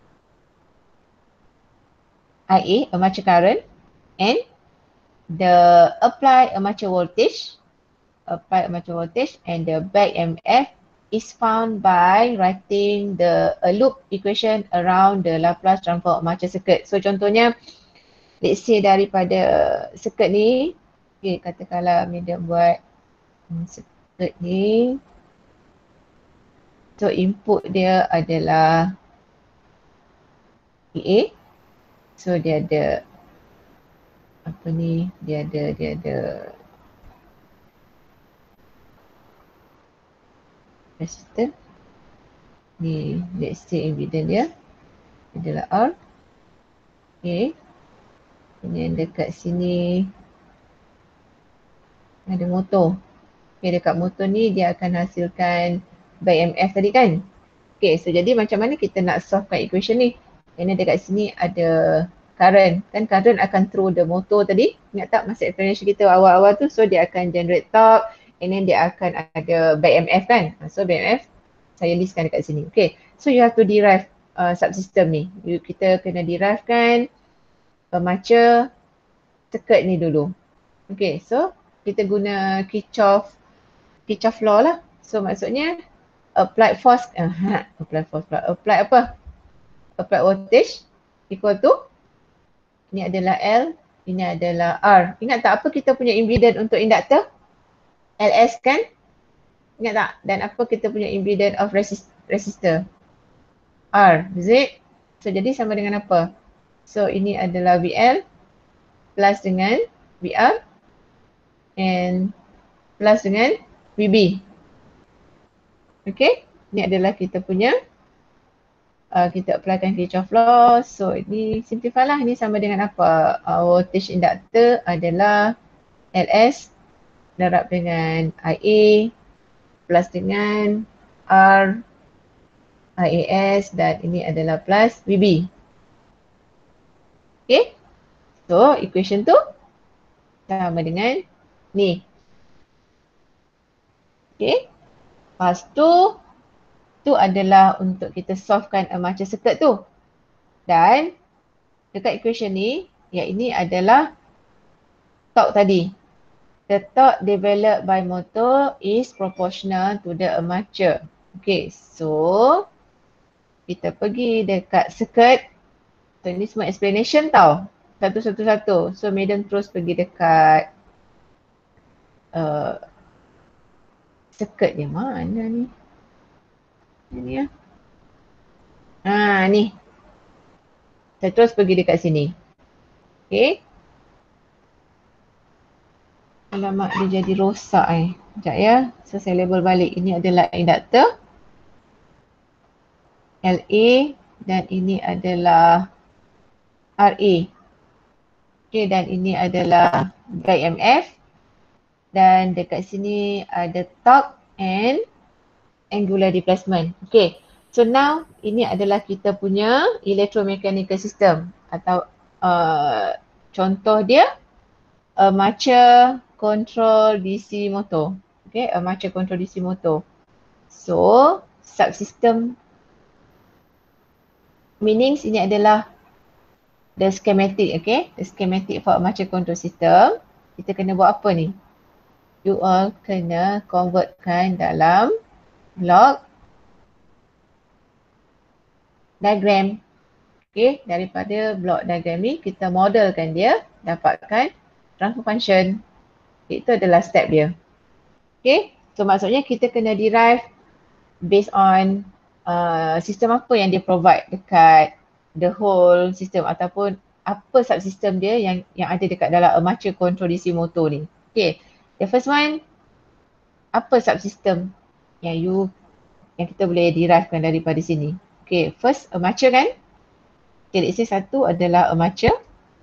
I A, armature current, and the applied armature voltage, applied armature voltage, and the back E M F is found by writing the a loop equation around the Laplace transform armature circuit. So contohnya, let's say daripada circuit ni, okay, katakanlah madam buat circuit ni. So input dia adalah E A. So dia ada apa ni? Dia ada dia ada resistor. Ni let's say impedance dia adalah R. Okay. Kemudian dekat sini ada motor. Okay, dekat motor ni dia akan hasilkan back E M F tadi kan. Okay, so jadi macam mana kita nak solvekan equation ni? Kerana dekat sini ada current. Kan current akan through the motor tadi. Ingat tak masa explanation kita awal-awal tu. So dia akan generate torque and then dia akan ada B M F kan. So B M F saya listkan dekat sini. Okay. So you have to derive uh, subsystem ni. You, kita kena derive kan pemaca circuit ni dulu. Okay. So kita guna Kirchhoff, Kirchhoff law lah. So maksudnya applied force, uh, applied force, applied apa? Applied voltage equal to, ini adalah L, ini adalah R. Ingat tak apa kita punya impedance untuk induktor? L S kan? Ingat tak? Dan apa kita punya impedance of resist resistor? R, is it? So jadi sama dengan apa? So ini adalah V L plus dengan V R and plus dengan V B. Okay, ini adalah kita punya, uh, kita applykan Kirchhoff law. So ini simplify lah, ini sama dengan apa? Uh, voltage inductor adalah L S darab dengan I A plus dengan R I A S dan ini adalah plus V B. Okay, so equation tu sama dengan ni. Okay. Lepas tu, tu adalah untuk kita solvekan armature circuit tu. Dan dekat equation ni, yang ini adalah torque tadi. The torque developed by motor is proportional to the armature. Okay, so kita pergi dekat circuit. So ini semua explanation tau. Satu-satu-satu. So Madam terus pergi dekat uh, circuit dia mana ni? Ini ya. Ha ni. Saya terus pergi dekat sini. Okay. Alamak dia jadi rosak eh. Sekejap ya. So saya label balik. Ini adalah induktor L A dan ini adalah R A. Okay, dan ini adalah B M F. Dan dekat sini ada torque and angular displacement. Okay, so now ini adalah kita punya electromechanical system atau uh, contoh dia armature control D C motor. Okay, armature control D C motor. So subsystem meanings ini adalah the schematic, okay, the schematic for armature control system. Kita kena buat apa ni? You all kena convertkan dalam block diagram. Okay, daripada block diagram ni kita modelkan dia, dapatkan transfer function. Okay, itu adalah step dia. Okay, so maksudnya kita kena derive based on uh, sistem apa yang dia provide dekat the whole system ataupun apa subsystem dia yang yang ada dekat dalam armature control D C motor ni. Okay. The first one, apa subsystem yang you yang kita boleh derivekan daripada sini? Okay, first armature kan? Okay, let's say satu adalah armature.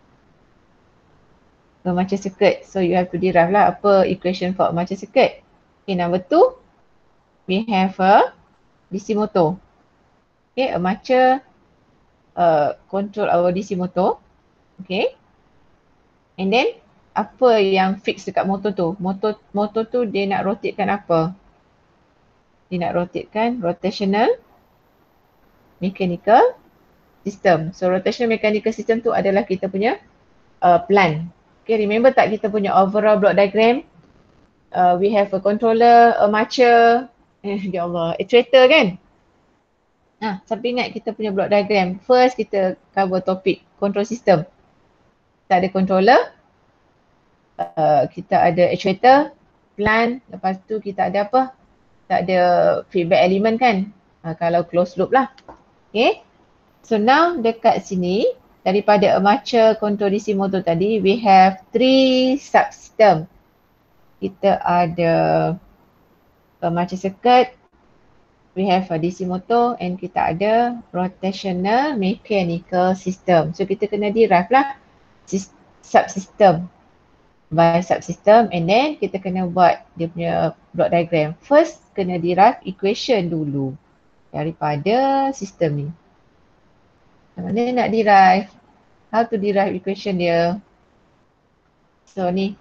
Armature circuit. So you have to derive lah apa equation for armature circuit. Okay, number two, we have a D C motor. Okay, armature uh, control our D C motor. Okay. And then apa yang fix dekat motor tu? Motor motor tu dia nak rotatekan apa? Dia nak rotatekan rotational mechanical system. So rotational mechanical system tu adalah kita punya uh, plan. Okay, remember tak kita punya overall block diagram? Uh, we have a controller, armature, eh ya Allah, actuator kan? Nah, sampai ingat kita punya block diagram. First kita cover topik control system. Kita ada controller, Uh, kita ada actuator, plan, lepas tu kita ada apa? Kita ada feedback element kan? Uh, kalau closed loop lah. Okay. So now dekat sini, daripada armature control D C motor tadi, we have three subsystem. Kita ada armature circuit, we have a D C motor and kita ada rotational mechanical system. So kita kena derive lah subsystem by subsystem and then kita kena buat dia punya block diagram. First kena derive equation dulu daripada sistem ni. Macam mana nak derive? how to derive equation dia. So ni.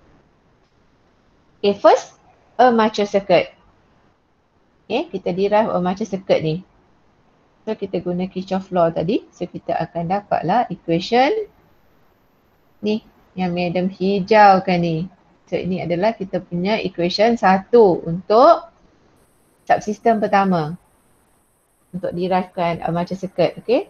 Okay, first a mature circuit. Okay, kita derive a mature circuit ni. So kita guna Kirchhoff law tadi. So kita akan dapatlah equation ni yang madam hijaukan ni. So ini adalah kita punya equation satu untuk subsystem pertama. Untuk derivekan a mature circuit, okay.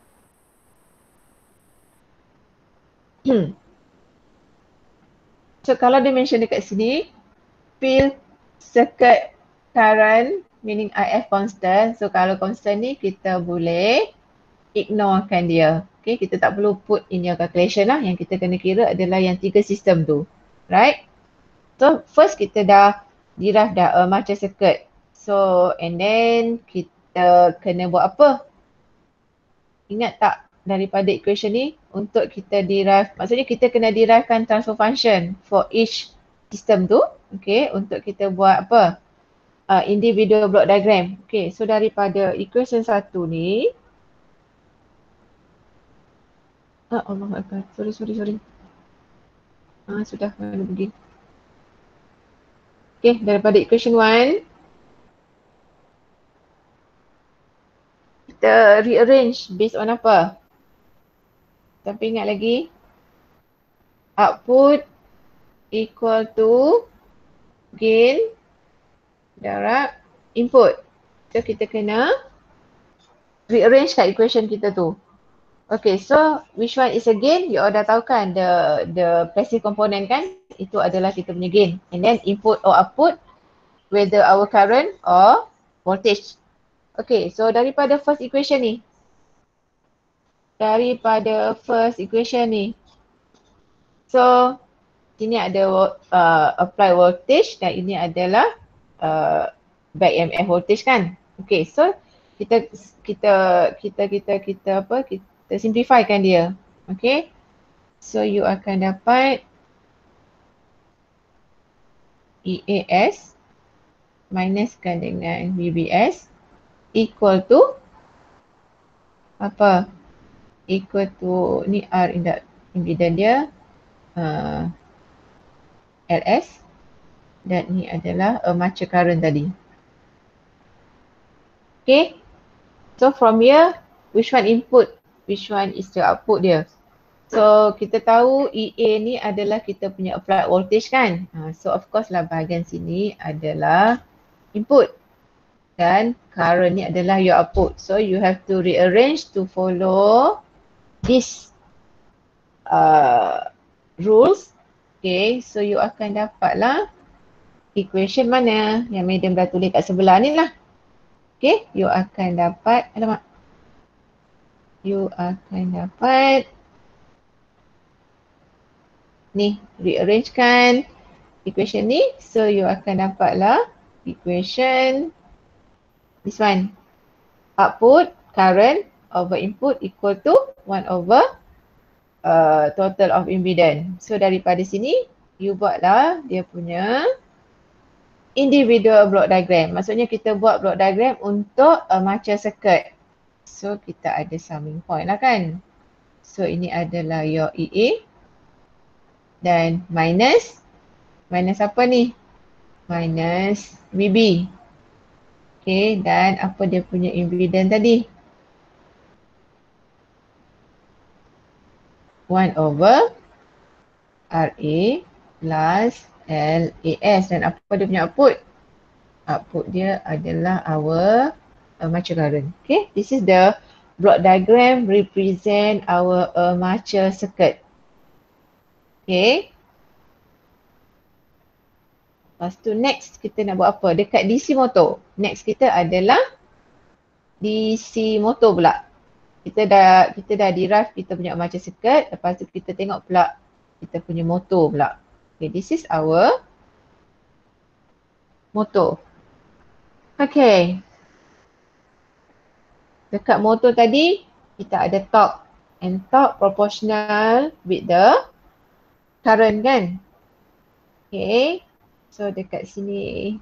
So kalau dia mention dekat sini, field circuit current meaning I F constant. So kalau constant ni kita boleh ignorekan dia. Okay, kita tak perlu put in your calculation lah. Yang kita kena kira adalah yang tiga sistem tu. Right? So first kita dah derive dah a mature circuit. So and then kita kena buat apa? Ingat tak daripada equation ni untuk kita derive, maksudnya kita kena derivekan transfer function for each system tu. Okay, untuk kita buat apa? Uh, individual block diagram. Okay, so daripada equation satu ni, ah, Allah Akbar, sorry, sorry, sorry. Ah, sudah, mana pergi. Okay, daripada equation one, kita rearrange based on apa? Tapi ingat lagi, output equal to gain darab input. So kita kena rearrange kat equation kita tu. Okay, so which one is a gain? You all dah tahu kan, the the passive component kan, itu adalah kita punya gain. And then input or output, whether our current or voltage. Okay, so daripada first equation ni, daripada first equation ni, so sini ada uh, apply voltage dan ini adalah uh, back E M F voltage kan. Okay, so kita kita kita kita kita apa? Kita simplifykan dia. Okay, so you akan dapat E A S minuskan dengan V B S equal to apa? Equal to ni R impedance dia, uh, L S, dan ni adalah a mature current tadi. Okay, so from here, which one input, which one is the output dia? So kita tahu E A ni adalah kita punya applied voltage kan. Uh, so of course lah bahagian sini adalah input dan current ni adalah your output. So you have to rearrange to follow this uh, rules. Okay, so you akan dapatlah equation mana yang madam dah tulis kat sebelah ni lah. Okay, you akan dapat, alamak. You akan dapat ni, rearrangekan equation ni. So you akan dapatlah equation this one. Output current over input equal to one over uh, total of impedance. So daripada sini you buatlah dia punya individual block diagram. Maksudnya kita buat block diagram untuk a mature circuit. So kita ada summing point lah kan. So ini adalah your E A dan minus, minus apa ni? Minus V B. Okay, dan apa dia punya impedance tadi? one over R A plus L A S, dan apa dia punya output? Output dia adalah our uh, mature current. Okay, this is the block diagram represent our uh, mature circuit. Okay. Lepas tu next kita nak buat apa? Dekat D C motor. Next kita adalah D C motor pula. Kita dah kita dah derive kita punya mature circuit. Lepas tu kita tengok pula kita punya motor pula. Okay, this is our motor. Okay. Dekat motor tadi kita ada torque, and torque proportional with the current kan. Okay. So dekat sini,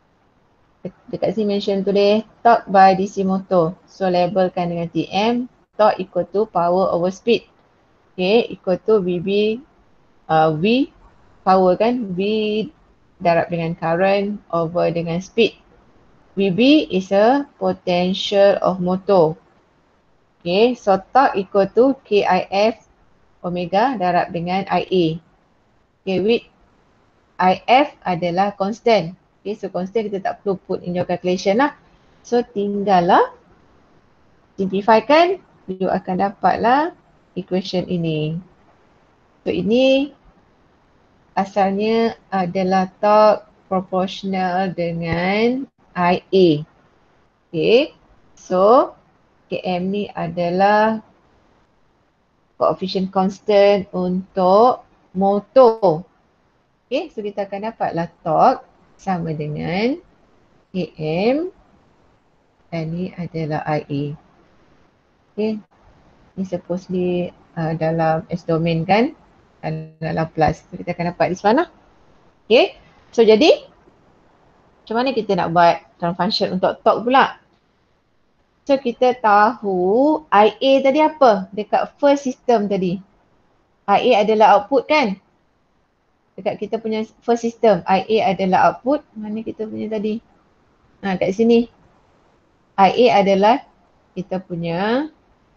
dekat sini mention tulis torque by D C motor. So labelkan dengan T M. torque equal to power over speed. Okay, equal to V B, uh, V power kan, V darab dengan current over dengan speed. V B is a potential of motor. Okay, so torque equal to K I F omega darab dengan I A. Okay, with I F adalah constant. Okay, so constant kita tak perlu put in your calculation lah. So tinggallah simplify kan, you akan dapatlah equation ini. So ini asalnya adalah torque proportional dengan I A. Okay, so Km ni adalah coefficient constant untuk motor. Okay, so kita akan dapatlah torque sama dengan Km dan ni adalah I A. Okay, ni supposedly uh, dalam S domain kan, dalam plus. So kita akan dapat di sana. Okay, so jadi macam mana kita nak buat transfer function untuk torque pula? So kita tahu I A tadi apa? Dekat first system tadi. I A adalah output kan? Dekat kita punya first system, I A adalah output. Mana kita punya tadi? Ha, kat sini. I A adalah kita punya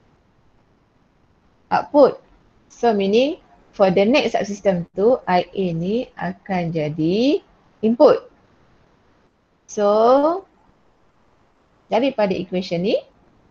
output. So meaning for the next subsystem tu, I A ni akan jadi input. So daripada equation ni,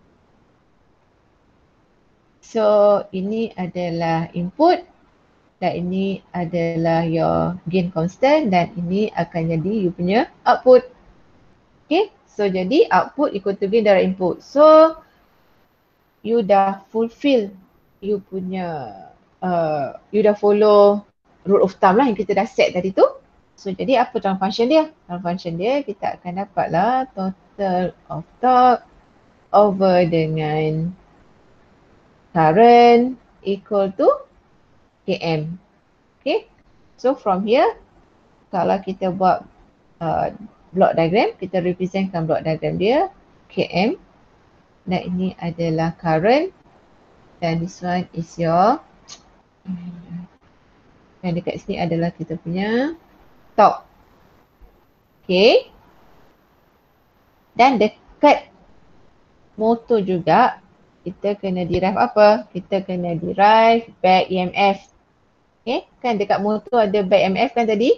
so ini adalah input dan ini adalah your gain constant dan ini akan jadi you punya output. Okay, so jadi output equal to gain darab input. So you dah fulfill you punya, uh, you dah follow rule of thumb lah yang kita dah set tadi tu. So jadi apa transfer function dia? Transfer function dia kita akan dapatlah total of torque over dengan current equal to Km. Okay, so from here kalau kita buat uh, block diagram, kita representkan block diagram dia Km dan ini adalah current dan this one is your, dan dekat sini adalah kita punya torque. Okay, dan dekat motor juga kita kena derive apa? Kita kena derive back E M F. Okay, kan dekat motor ada back E M F kan tadi?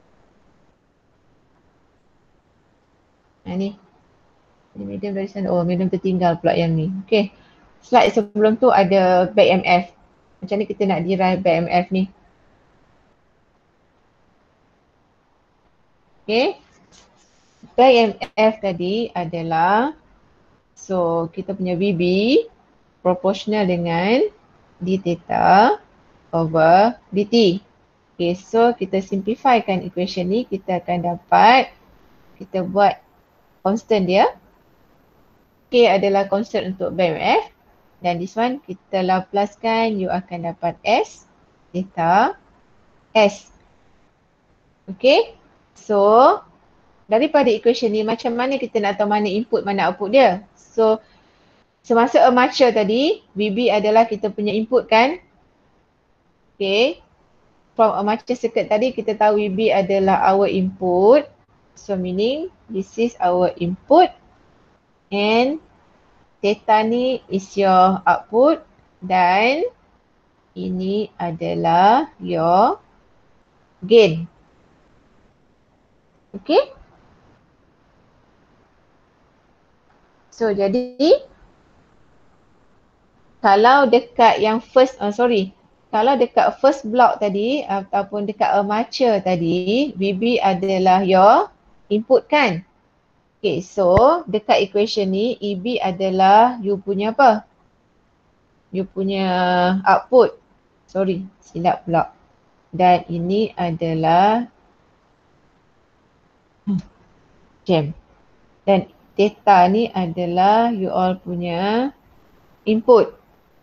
Ha ni. Ini medium dari sana. Oh, medium tertinggal pula yang ni. Okay. Slide sebelum tu ada back E M F. Macam ni kita nak derive back E M F ni. Okay. Back E M F tadi adalah, so kita punya V B proportional dengan d theta over dt. Okay, so kita simplifykan equation ni, kita akan dapat, kita buat constant dia. K adalah constant untuk back E M F dan this one kita Laplacekan, you akan dapat S theta S. Okay, so daripada equation ni macam mana kita nak tahu mana input mana output dia? So semasa armature tadi, V B adalah kita punya input kan? Okay, from armature circuit tadi kita tahu V B adalah our input. So meaning this is our input and theta ni is your output dan ini adalah your gain. Okay. So jadi kalau dekat yang first, oh sorry, kalau dekat first block tadi ataupun dekat armature tadi, V B adalah your input kan? Okay, so dekat equation ni E B adalah you punya apa? You punya output. Sorry, silap pula. Dan ini adalah jam. Dan theta ni adalah you all punya input.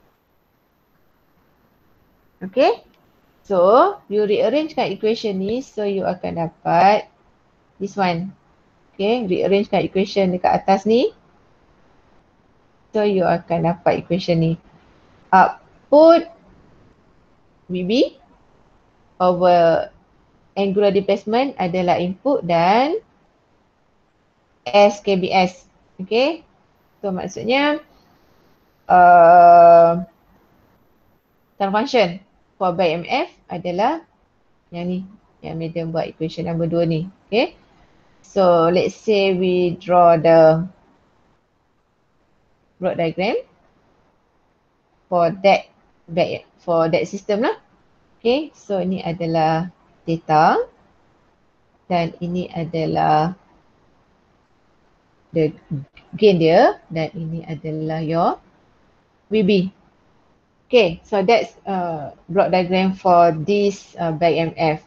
Okay, so you rearrangekan equation ni, so you akan dapat this one. Okay, rearrangekan equation dekat atas ni. So you akan dapat equation ni. Output V B over angular displacement adalah input dan S K B S. Okay. So maksudnya uh, transfer function for by M F adalah yang ni. Yang Madam buat equation number dua ni. Okay. So let's say we draw the block diagram for that back for that system lah. Okay. So ini adalah data dan ini adalah the gain dia dan ini adalah your V B. Okay, so that's uh, block diagram for this uh, back M F.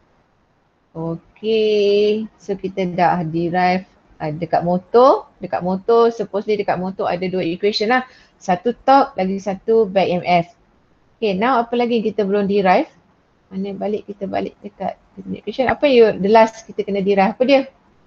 Okay, so kita dah derive uh, dekat motor. Dekat motor, supposedly dekat motor ada dua equation lah. Satu torque, lagi satu back M F. Okay, now apa lagi kita belum derive? Mana balik, kita balik dekat equation. Apa you, the last kita kena derive, apa dia?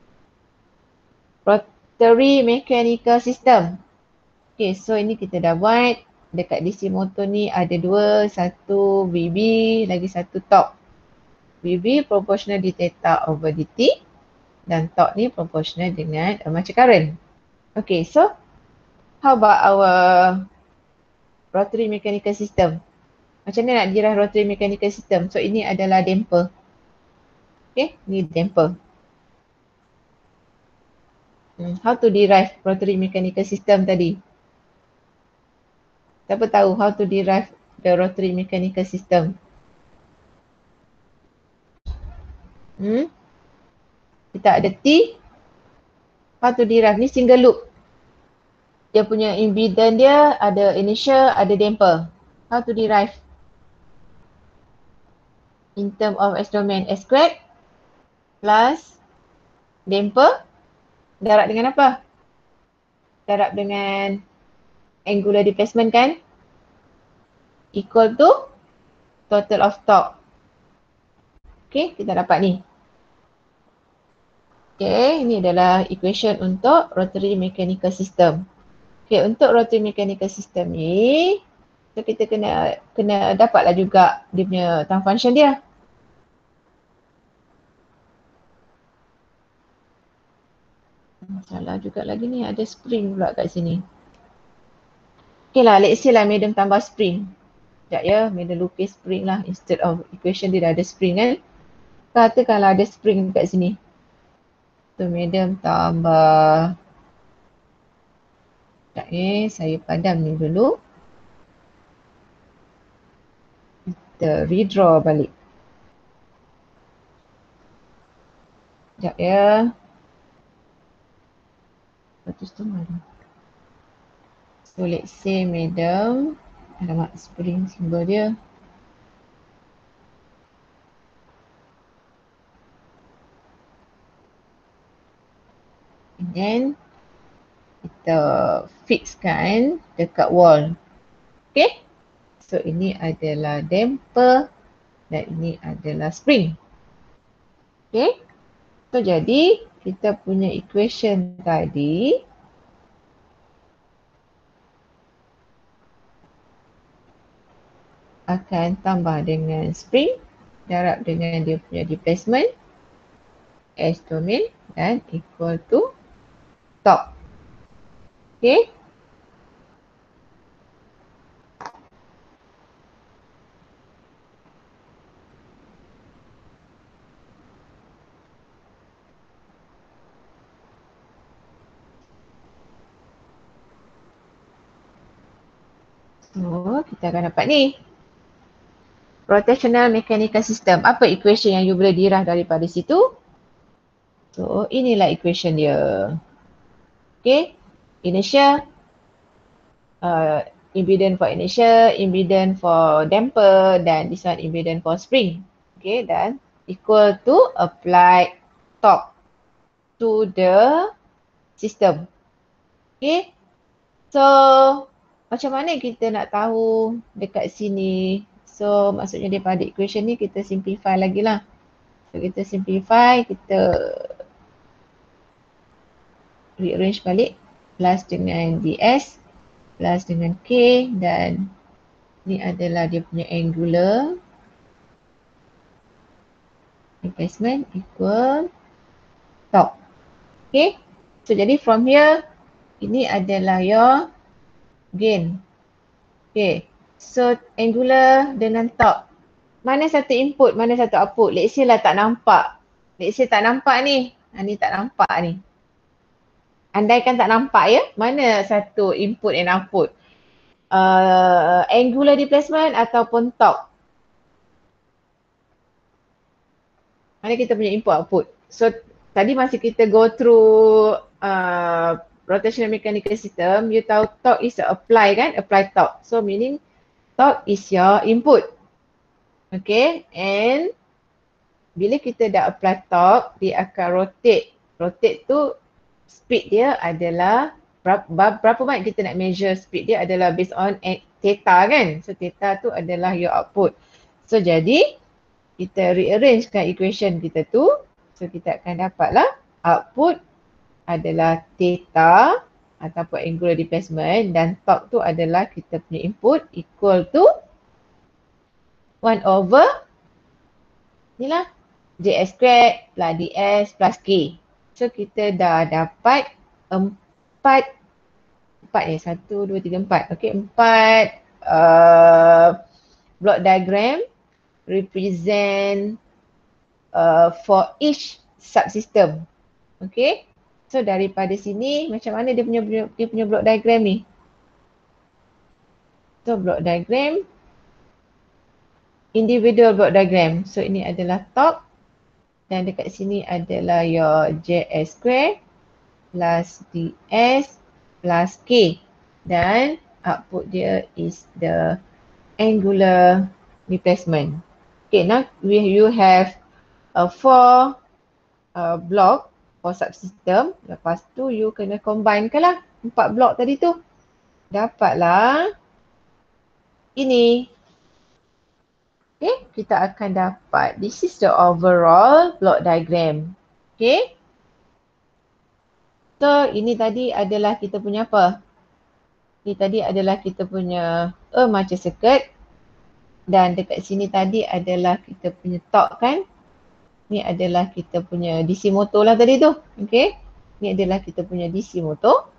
Rotary mechanical system. Okay, so ini kita dah buat. Dekat D C motor ni ada dua, satu V B, lagi satu torque. V B proportional d theta over dt dan torque ni proportional dengan armature current. Okay, so how about our rotary mechanical system? Macam mana nak derive rotary mechanical system? So ini adalah damper. Okay, ni damper. Hmm, how to derive rotary mechanical system tadi? Siapa tahu how to derive the rotary mechanical system? Hmm? Kita ada T. How to derive? Ni single loop. Dia punya impedance dia ada inertia, ada damper. How to derive? In term of S domain, S squared plus damper darab dengan apa? Darab dengan angular displacement kan? Equal to total of torque. Okay, kita dapat ni. Okay, ini adalah equation untuk rotary mechanical system. Okay, untuk rotary mechanical system ni, so kita kena kena dapatlah juga dia punya transfer function dia. Salah juga lagi ni, ada spring pula kat sini. Okay lah, let's say lah Madam tambah spring. Sekejap ya, Madam lukis spring lah. Instead of equation dia dah ada spring kan. Katakanlah ada spring kat sini. So Madam tambah. Sekejap eh, saya padam ni dulu. Kita redraw balik. Sekejap ya. Lepas tu mana? So let's say Madam, alamak spring symbol dia. And then kita fixkan dekat wall. Okay. So ini adalah damper dan ini adalah spring. Okay. So jadi kita punya equation tadi akan tambah dengan spring darab dengan dia punya displacement S domain dan equal to torque. Okay. So kita akan dapat ni. Rotational mechanical system. Apa equation yang you boleh derive daripada situ? So inilah equation dia. Okay. Inertia. Uh, impedance for inertia, impedance for damper dan this one impedance for spring. Okay, dan equal to applied torque to the system. Okay. So macam mana kita nak tahu dekat sini? So maksudnya daripada equation ni kita simplify lagi lah. So kita simplify, kita rearrange balik plus dengan ds plus dengan K dan ni adalah dia punya angular replacement equal torque. Okay, so jadi from here ini adalah your gain. Okay, so angular dengan torque, mana satu input, mana satu output? Let's say lah tak nampak. Let's say tak nampak ni. Ha, ni tak nampak ni. Andaikan tak nampak ya, mana satu input and output? Uh, angular displacement ataupun torque? Mana kita punya input output? So tadi masa kita go through uh, rotational mechanical system, you tahu torque is apply kan? Apply torque. So meaning torque is your input. Okay, and bila kita dah apply torque, dia akan rotate. Rotate tu speed dia adalah berapa, berapa banyak kita nak measure speed dia adalah based on theta kan. So theta tu adalah your output. So jadi kita rearrangekan equation kita tu. So kita akan dapatlah output adalah theta ataupun angular displacement dan torque tu adalah kita punya input equal to one over ni lah Js squared plus ds plus k. So kita dah dapat empat, empat ni, satu, dua, tiga, empat. Okay, empat uh, block diagram represent uh, for each subsystem. Okay, so daripada sini macam mana dia punya, dia punya block diagram ni? So block diagram, individual block diagram. So ini adalah torque. Dan dekat sini adalah your Js square plus ds plus k. Dan output dia is the angular displacement. Okay, now we, you have a four uh, block for subsystem. Lepas tu you kena combine kan lah empat block tadi tu. Dapatlah ini. Okay, kita akan dapat, this is the overall block diagram. Okay. So, ini tadi adalah kita punya apa? Ini tadi adalah kita punya armature circuit. Dan dekat sini tadi adalah kita punya torque kan. Ini adalah kita punya D C motor lah tadi tu. Okay. Ini adalah kita punya D C motor.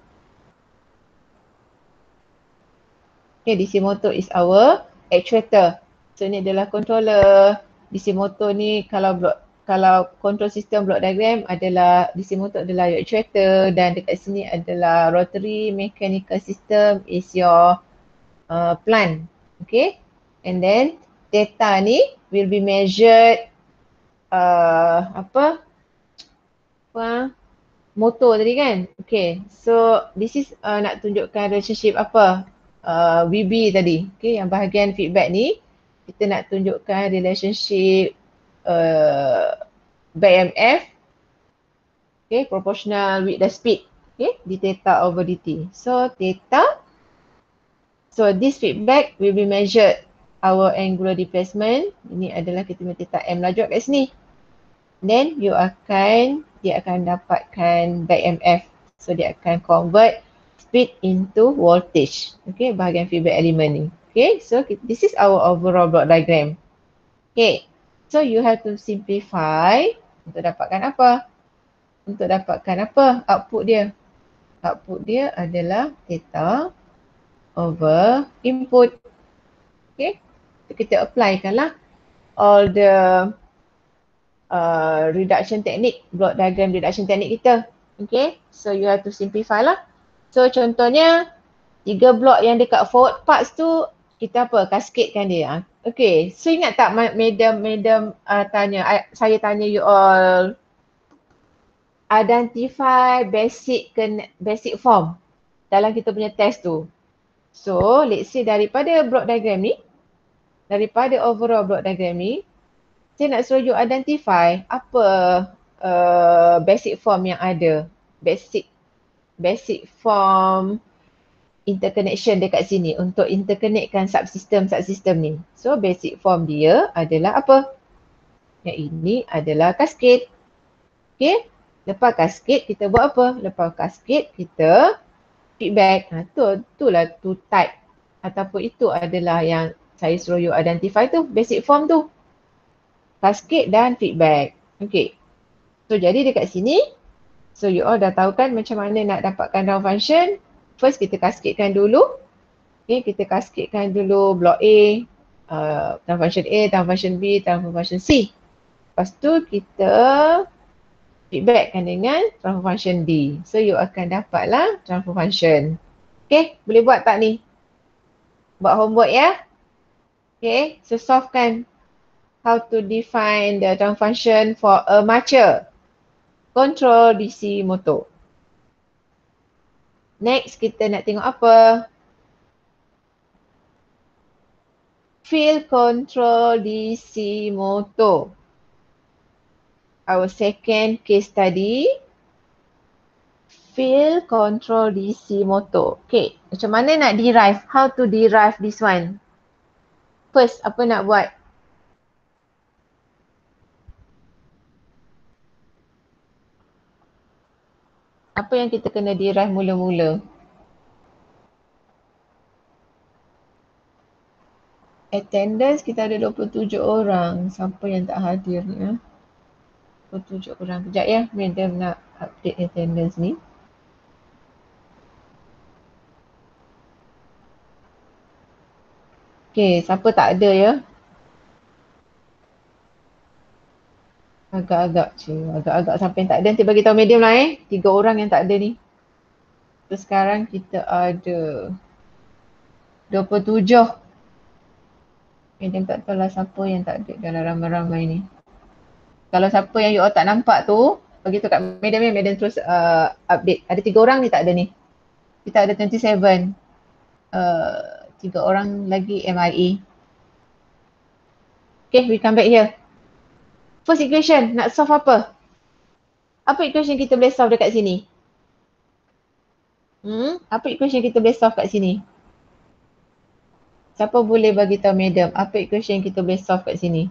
Okay, D C motor is our actuator. So ni adalah controller. D C motor ni kalau block, kalau control system block diagram adalah D C motor adalah your actuator dan dekat sini adalah rotary mechanical system is your uh, plant. Okay. And then theta ni will be measured uh, apa? Apa? Motor tadi kan? Okay. So this is uh, nak tunjukkan relationship apa? Uh, V B tadi. Okay. Yang bahagian feedback ni kita nak tunjukkan relationship uh, B M F, okay, proportional with the speed, okay, d theta over dt. So theta, so this feedback will be measured our angular displacement. Ini adalah kita punya theta m laju kat sini. Then you akan, dia akan dapatkan B M F. So dia akan convert speed into voltage, okay, bahagian feedback element ni. Okay, so this is our overall block diagram. Okay, so you have to simplify untuk dapatkan apa? Untuk dapatkan apa output dia? Output dia adalah theta over input. Okay, so kita applykan lah all the uh, reduction technique, block diagram reduction technique kita. Okay, so you have to simplify lah. So contohnya tiga block yang dekat forward parts tu kita apa? Cascadekan dia. Okay, so ingat tak madam, madam uh, tanya, I, saya tanya you all identify basic basic form dalam kita punya test tu. So, let's say daripada block diagram ni, daripada overall block diagram ni, saya nak suruh you identify apa uh, basic form yang ada. Basic basic form interconnection dekat sini untuk interconnectkan subsystem-subsystem ni. So basic form dia adalah apa? Yang ini adalah cascade. Okay. Lepas cascade kita buat apa? Lepas cascade kita feedback. Ha, tu, itulah tu type. Ataupun itu adalah yang saya suruh you identify tu, basic form tu. Cascade dan feedback. Okay. So jadi dekat sini, so you all dah tahu kan macam mana nak dapatkan round function. First kita cascadekan dulu. Okay, kita cascadekan dulu block A, uh, round function A, round function B, round function C. Lepas tu kita feedbackkan dengan transfer function D. So you akan dapatlah transfer function. Okay, boleh buat tak ni? Buat homework ya. Okay, so solvekan how to define the transfer function for a mature control D C motor. Next, kita nak tengok apa? Field control D C motor. Our second case study. Field control D C motor. Okay, macam mana nak derive? How to derive this one? First, apa nak buat? Apa yang kita kena derive mula-mula? Attendance kita ada dua puluh tujuh orang. Siapa yang tak hadir ni? Ya? dua puluh tujuh orang. Kejap ya, madam nak update attendance ni. Okay, siapa tak ada ya? Agak-agak je, agak-agak sampai yang tak ada. Nanti bagi tahu medium lah eh. Tiga orang yang tak ada ni. So sekarang kita ada dua puluh tujuh. Medium tak tahu lah siapa yang tak ada dalam ramai-ramai ni. Kalau siapa yang you all tak nampak tu, bagi tahu kat medium ni, medium terus uh, update. Ada tiga orang ni tak ada ni. Kita ada dua puluh tujuh. Uh, tiga orang lagi M I A. Okay, we come back here. First equation, nak solve apa? Apa equation kita boleh solve dekat sini? Hmm, apa equation kita boleh solve kat sini? Siapa boleh bagi tahu madam, apa equation kita boleh solve kat sini?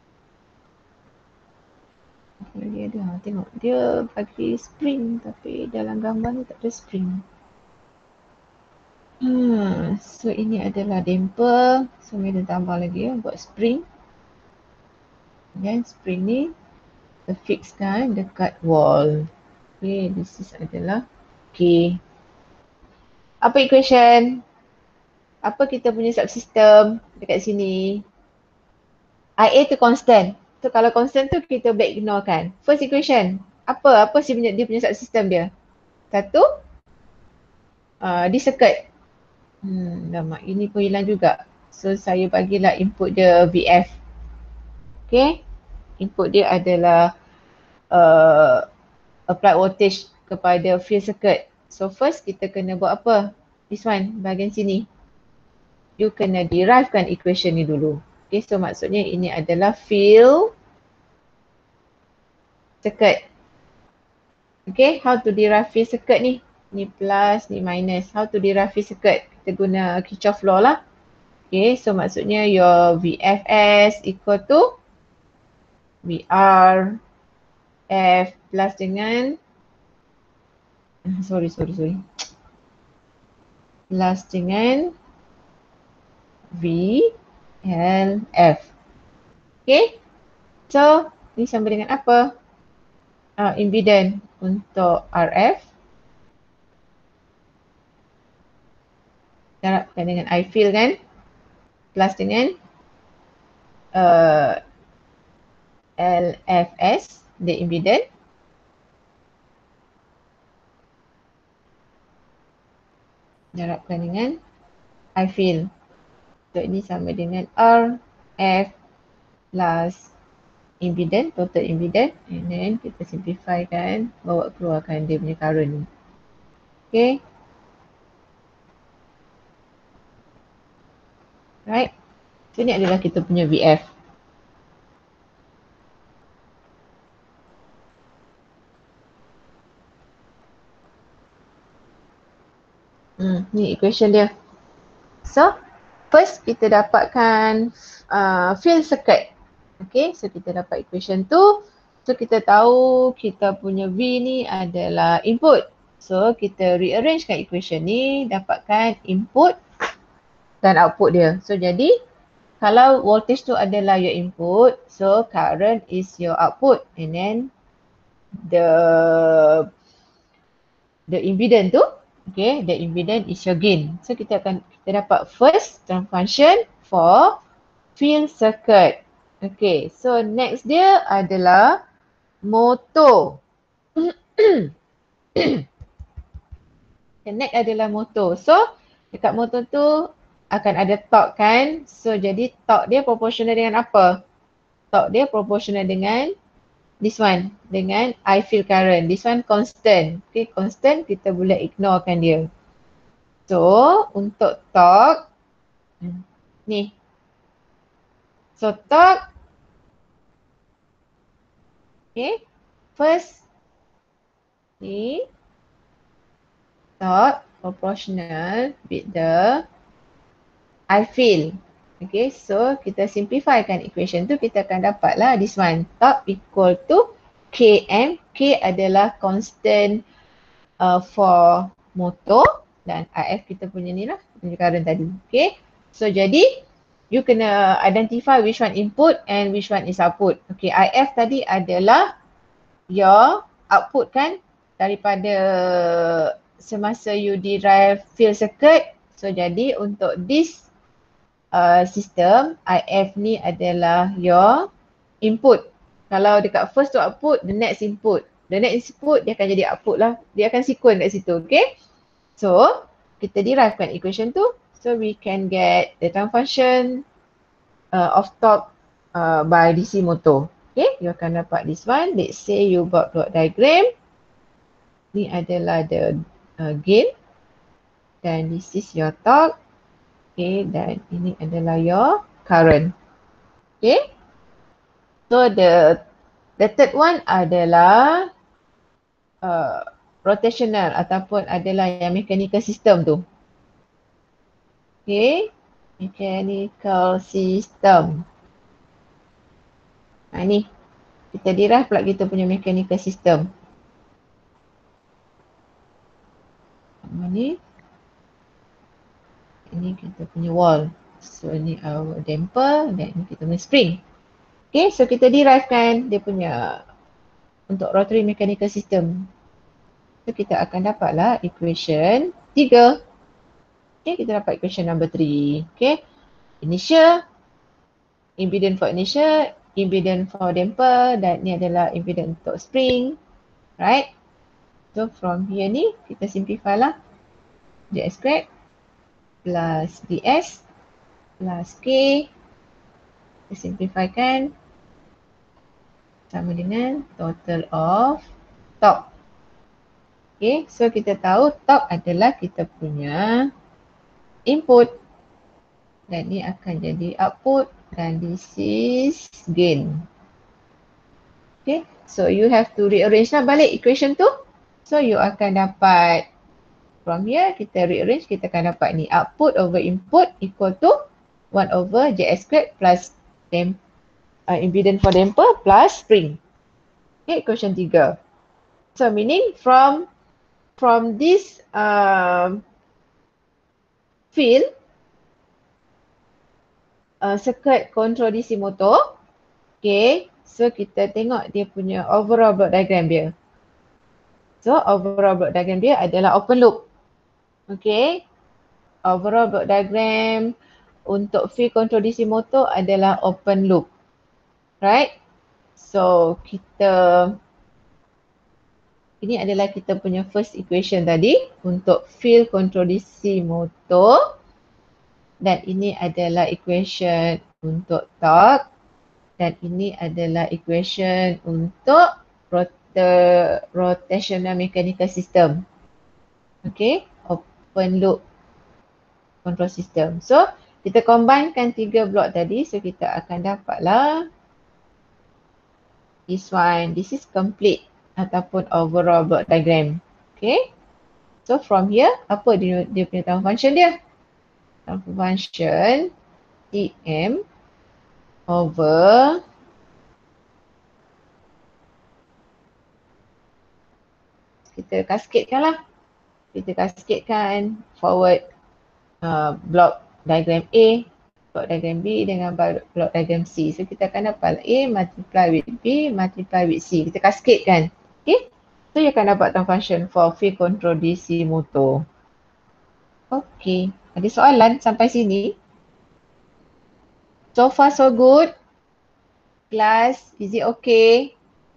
Dia ada, ha, tengok. Dia bagi spring tapi dalam gambar ni tak ada spring. Hmm, so ini adalah damper. So madam tambah lagi ya, buat spring. Dan spring ni kita fixkan dekat wall. Okay, this is adalah okay. Apa equation? Apa kita punya subsystem dekat sini? I A tu constant. So kalau constant tu kita boleh ignore kan. First equation. Apa? Apa sih punya, dia punya subsystem dia? Satu. Uh, di circuit. Hmm, lama. Ini pun hilang juga. So saya bagilah input dia V F. Okay. Input dia adalah uh, applied voltage kepada field circuit. So first kita kena buat apa? This one, bahagian sini. You kena derivekan equation ni dulu. Okay, so maksudnya ini adalah field circuit. Okay, how to derive field circuit ni? Ni plus, ni minus. How to derive field circuit? Kita guna Kirchhoff law lah. Okay, so maksudnya your V F S equal to V R F plus dengan sorry, sorry, sorry. Plus dengan V L F. Okay. So, ni sama dengan apa? Uh, impedance untuk R F. Darabkan dengan I field kan. Plus dengan uh, L F S, the impedance. Darabkan dengan I field. So ini sama dengan R F plus impedance, total impedance, and then kita simplify kan, bawa keluarkan dia punya current ni. Okay. Right. So ni adalah kita punya V F. Hmm, ni equation dia. So, first kita dapatkan uh, field circuit. Okay, so kita dapat equation tu. So kita tahu kita punya V ni adalah input. So kita rearrangekan equation ni, dapatkan input dan output dia. So jadi kalau voltage tu adalah your input, so current is your output, and then the the impedance tu, okay, the impedance is your gain. So kita akan kita dapat first transfer function for field circuit. Okay, so next dia adalah motor. The next adalah motor. So dekat motor tu akan ada torque kan. So jadi torque dia proportional dengan apa? Torque dia proportional dengan this one. Dengan I field current. This one constant. Okay, constant kita boleh ignorekan dia. So untuk torque ni. So torque, okay, first ni torque proportional with the I field. Okay, so kita simplifykan equation tu, kita akan dapatlah this one. Torque equal to Km. K adalah constant uh, for motor dan I F kita punya ni lah, punya current tadi. Okay, so jadi you kena identify which one input and which one is output. Okay, I F tadi adalah your output kan, daripada semasa you derive field circuit. So jadi untuk this uh, system, I F ni adalah your input. Kalau dekat first tu output, the next input. The next input dia akan jadi output lah. Dia akan sequence kat situ, okay. So kita derivekan equation tu. So we can get the transfer function uh, of torque uh, by D C motor. Okay, you akan dapat this one. Let's say you got block diagram. Ni adalah the uh, gain. Dan this is your torque. Okay, dan ini adalah your current. Okay. So the the third one adalah uh, rotational ataupun adalah yang mechanical system tu. Okay. Mechanical system. Ha ni. Kita derive pula kita punya mechanical system. Apa ni? Ini kita punya wall. So ni our damper dan ini kita punya spring. Okay, so kita derivekan dia punya untuk rotary mechanical system. So kita akan dapatlah equation tiga. Okay, kita dapat equation number three. Okay, initial, impedance for initial, impedance for damper dan ni adalah impedance untuk spring. Right? So from here ni kita simplify lah. J S squared plus D S plus K. Kita simplifykan sama dengan total of torque. Okay, so kita tahu torque adalah kita punya input dan ni akan jadi output dan this is gain. Okay, so you have to rearrange lah balik equation tu. So you akan dapat from here, kita rearrange, kita akan dapat ni output over input equal to one over J S squared plus damper. Uh, impedance for damper plus spring. Okay, equation tiga. So meaning from from this uh, field uh, circuit control D C motor. Okay, so kita tengok dia punya overall block diagram dia. So overall block diagram dia adalah open loop. Okay, overall block diagram untuk field control D C motor adalah open loop. Right? So kita, ini adalah kita punya first equation tadi untuk field control D C motor. Dan ini adalah equation untuk torque. Dan ini adalah equation untuk rota, rotational mechanical system. Okay, open loop control system. So kita combinekan tiga blok tadi, so kita akan dapatlah this one. This is complete ataupun overall block diagram. Okay. So from here, apa dia, dia punya transfer function dia? Transfer function T M over kita cascadekan lah. kita cascadekan forward uh, block diagram A, block diagram B dengan block diagram C. So kita akan dapat A multiply with B multiply with C. Kita cascadekan. Okay. So you akan dapat function for field control D C motor. Okay. Ada soalan sampai sini? So far so good. Class, is it okay?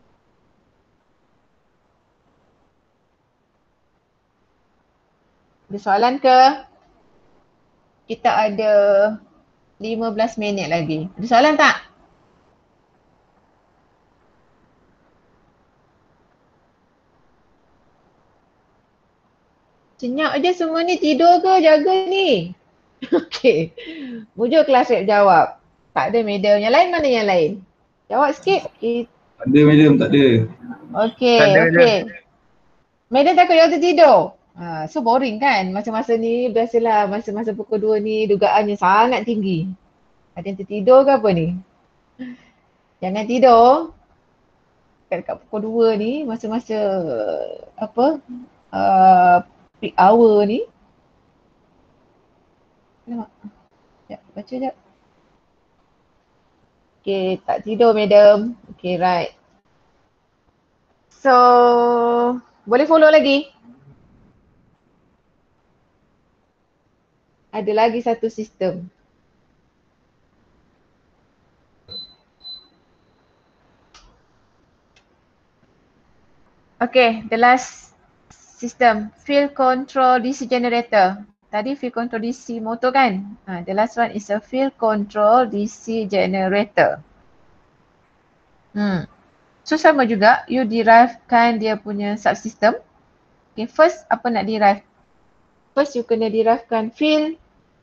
Ada soalan ke? Kita ada lima belas minit lagi. Ada soalan tak? Senyap je semua ni, tidur ke jaga ni? Okey. Mujur kelas rep jawab. Tak ada madam. Yang lain mana yang lain? Jawab sikit. Okay. Tak ada madam, tak ada. Okey, Tak ada, okey. Madam takut jawab tertidur. Ha, so boring kan? Masa-masa ni biasalah masa-masa pukul dua ni dugaannya sangat tinggi. Ada yang tertidur ke apa ni? Jangan tidur. Dekat pukul dua ni masa-masa apa? Uh, peak hour ni. Nampak? Sekejap, baca sekejap. Okay, tak tidur madam. Okay, right. So, boleh follow lagi? Ada lagi satu sistem. Okay, the last system, field control D C generator. Tadi field control D C motor kan? Ha, the last one is a field control D C generator. Hmm. So sama juga, you derivekan dia punya subsystem. Okay, first apa nak derive? First you kena derivekan field.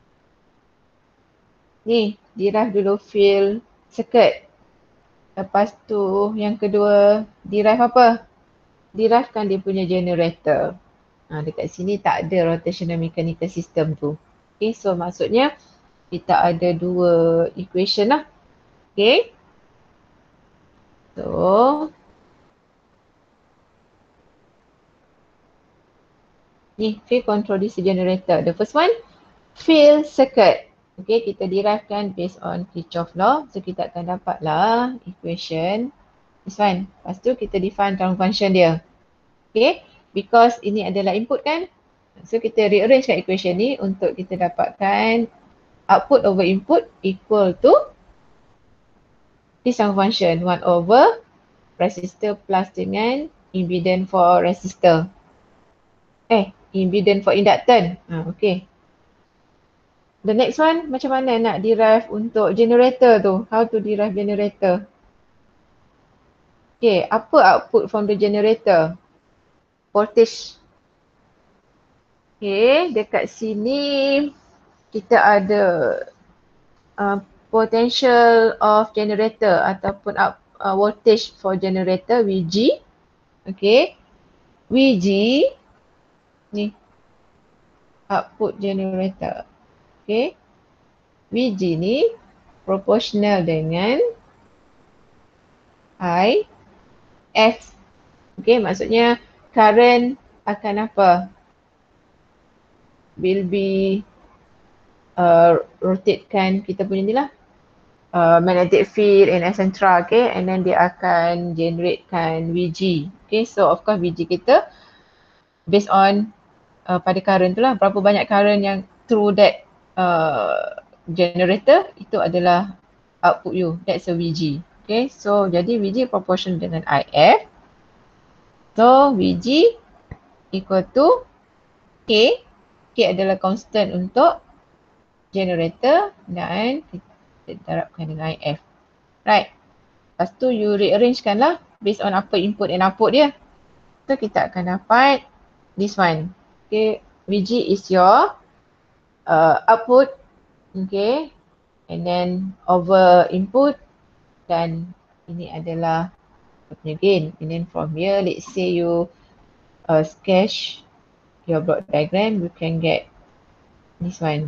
Ni, derive dulu field circuit. Lepas tu yang kedua, derive apa? Derivekan dia punya generator. Ha, dekat sini tak ada rotational mechanical system tu. Okay, so maksudnya kita ada dua equation lah. Okay. So, ni field control D C generator. The first one, field circuit. Okay, kita derivekan based on Kirchhoff law. So kita akan dapatlah equation this one. Lepas tu kita define transfer function dia. Okay, because ini adalah input kan. So kita rearrangekan equation ni untuk kita dapatkan output over input equal to this transfer function one over resistor plus dengan impedance for resistor. Eh, impedance for inductance. Ha, okay. The next one, macam mana nak derive untuk generator tu? How to derive generator? Okay, apa output from the generator? Voltage. Okay, dekat sini kita ada uh, potential of generator ataupun up, uh, voltage for generator V G. Okay, V G ni output generator. Okay, V G ni proportional dengan I F. Okay, maksudnya current akan apa? Will be uh, rotatekan kita punya ni lah. Uh, magnetic field and et cetera. Okay, and then dia akan generatekan V G. Okay, so of course V G kita based on uh, pada current tu lah. Berapa banyak current yang through that uh, generator, itu adalah output you. That's a V G. Okay, so jadi V G proportion dengan I F. So V G equal to K. K adalah constant untuk generator dan kita darabkan dengan I F. Right. Lepas tu you rearrangekan lah based on apa input and output dia. So kita akan dapat this one. Okay, V G is your uh, output. Okay, and then over input dan ini adalah punya gain. And then from here, let's say you uh, sketch your block diagram, you can get this one.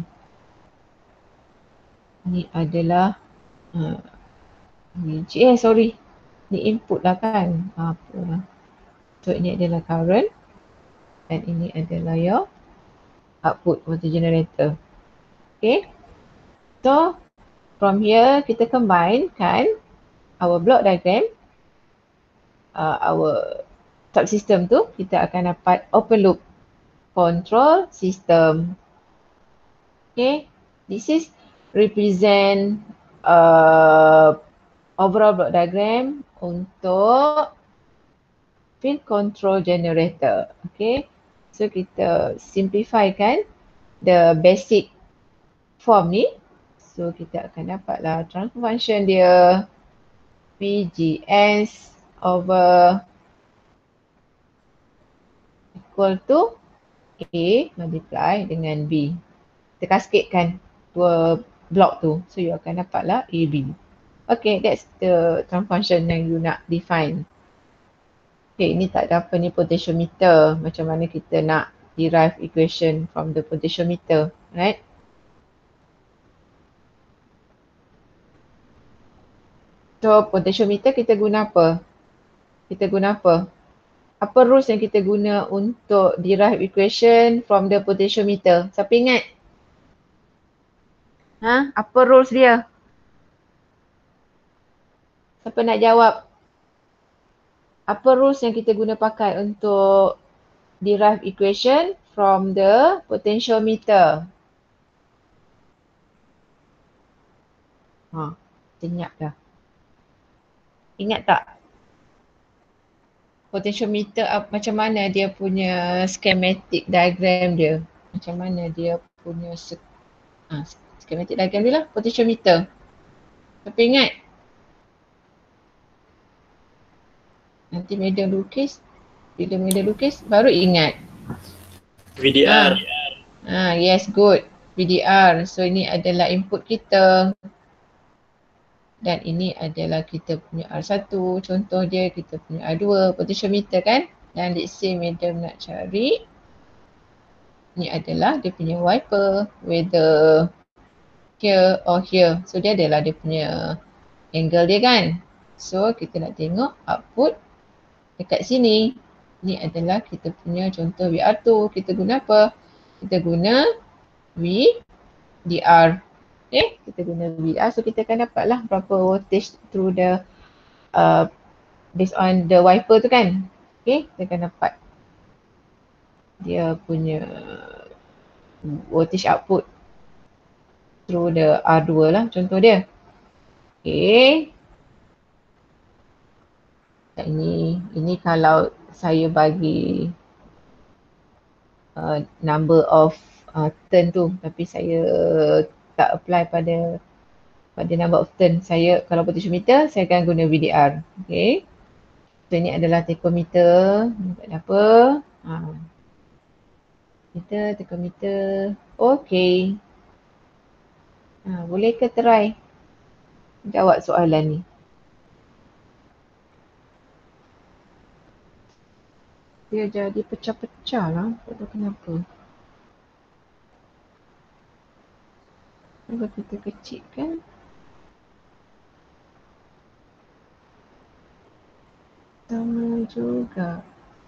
Ini adalah uh, V G, eh sorry, ni input lah kan. Apa lah. So ini adalah current. Dan ini adalah your output voltage generator. Okay. So from here kita combine kan our block diagram, uh, our subsystem tu kita akan dapat open loop control system. Okay. This is represent uh, overall block diagram untuk field control generator. Okay. So kita simplify kan the basic form ni. So kita akan dapatlah transfer function dia V G S over equal to A multiply dengan B. Kita kasketkan dua blok tu. So you akan dapatlah A B. Okay, that's the transfer function yang you nak define. Okay, ini tak ada apa ni potentiometer. Macam mana kita nak derive equation from the potentiometer, right? So potentiometer kita guna apa? Kita guna apa? Apa rules yang kita guna untuk derive equation from the potentiometer? Siapa ingat? Ha? Apa rules dia? Siapa nak jawab? Apa rules yang kita guna pakai untuk derive equation from the potentiometer? Ha, senyap dah. Ingat tak? Potentiometer uh, macam mana dia punya schematic diagram dia? Macam mana dia punya uh, schematic diagram dia lah, potentiometer. Tapi ingat? Nanti madam lukis, bila madam lukis baru ingat. V D R. Ah, ah, yes, good. V D R. So ini adalah input kita. Dan ini adalah kita punya R satu. Contoh dia kita punya R dua, potentiometer kan. Dan let's say madam nak cari. Ini adalah dia punya wiper. Whether here or here. So dia adalah dia punya angle dia kan. So kita nak tengok output dekat sini. Ini adalah kita punya contoh V R tu. Kita guna apa? Kita guna V D R. Okay, kita guna V D R. So kita akan dapatlah berapa voltage through the uh, based on the wiper tu kan. Okay, kita akan dapat dia punya voltage output through the R dua lah contoh dia. Okay. Dan ini, ini kalau saya bagi uh, number of uh, turn tu, tapi saya tak apply pada pada number of turn. Saya kalau potentiometer saya akan guna V D R. Okay. So ini adalah tachometer. Tak ada apa. Ha. Kita tachometer. Okay. Ha, boleh ke try jawab soalan ni? Dia jadi pecah-pecah lah. Tak tahu kenapa. Kalau kita kecilkan. Sama juga.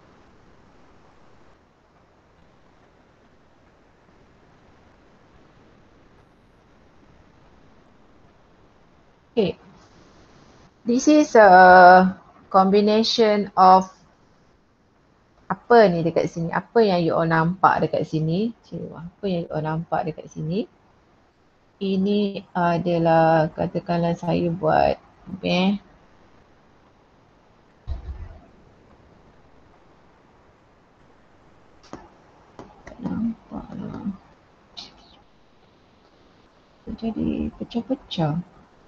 Okay. This is a combination of apa ni dekat sini? Apa yang you all nampak dekat sini? Cik, apa yang you all nampak dekat sini? Ini adalah katakanlah saya buat apa eh? Tak nampak lah. Jadi pecah-pecah.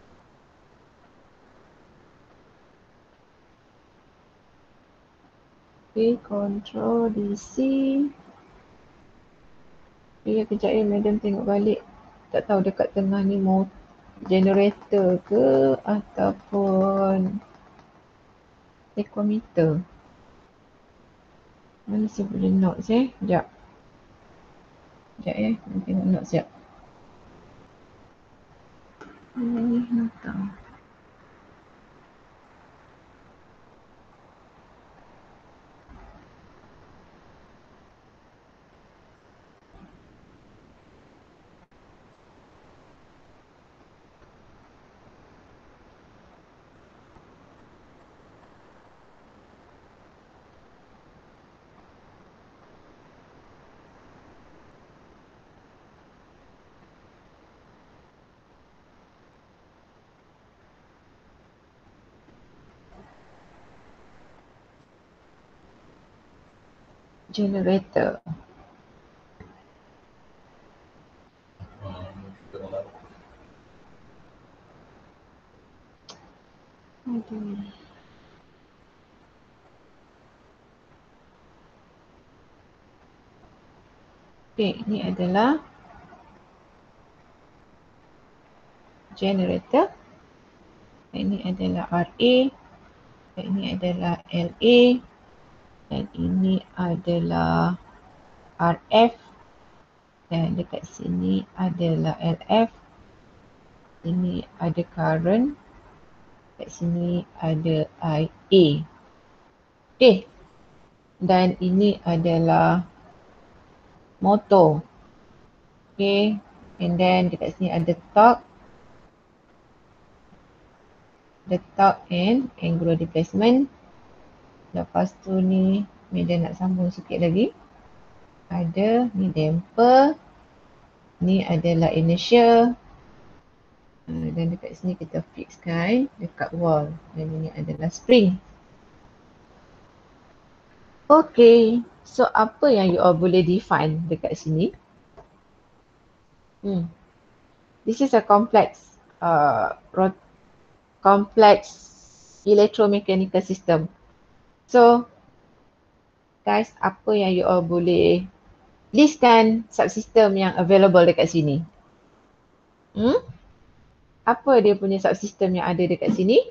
Okay, control D C. Okay, kejap ya madam tengok balik. Tak tahu dekat tengah ni mau generator ke ataupun tachometer. Mana saya boleh notes eh? Sekejap. Sekejap ya, nanti tengok notes sekejap. Mana ni nota? generator. Aduh. Okay, ini adalah generator. Ini adalah R A. Ini adalah L A. Dan ini adalah R F. Dan dekat sini adalah L F. Ini ada current. Dekat sini ada I A. Okay. Dan ini adalah motor. Okay. And then dekat sini ada torque. The torque and angular displacement. Lepas tu ni, Medan nak sambung sikit lagi. Ada ni damper. Ni adalah inertia. Uh, dan dekat sini kita fixkan dekat wall. Dan ini adalah spring. Okay. So apa yang you all boleh define dekat sini? Hmm. This is a complex uh, complex electromechanical system. So guys, apa yang you all boleh listkan subsystem yang available dekat sini? Hmm? Apa dia punya subsystem yang ada dekat sini?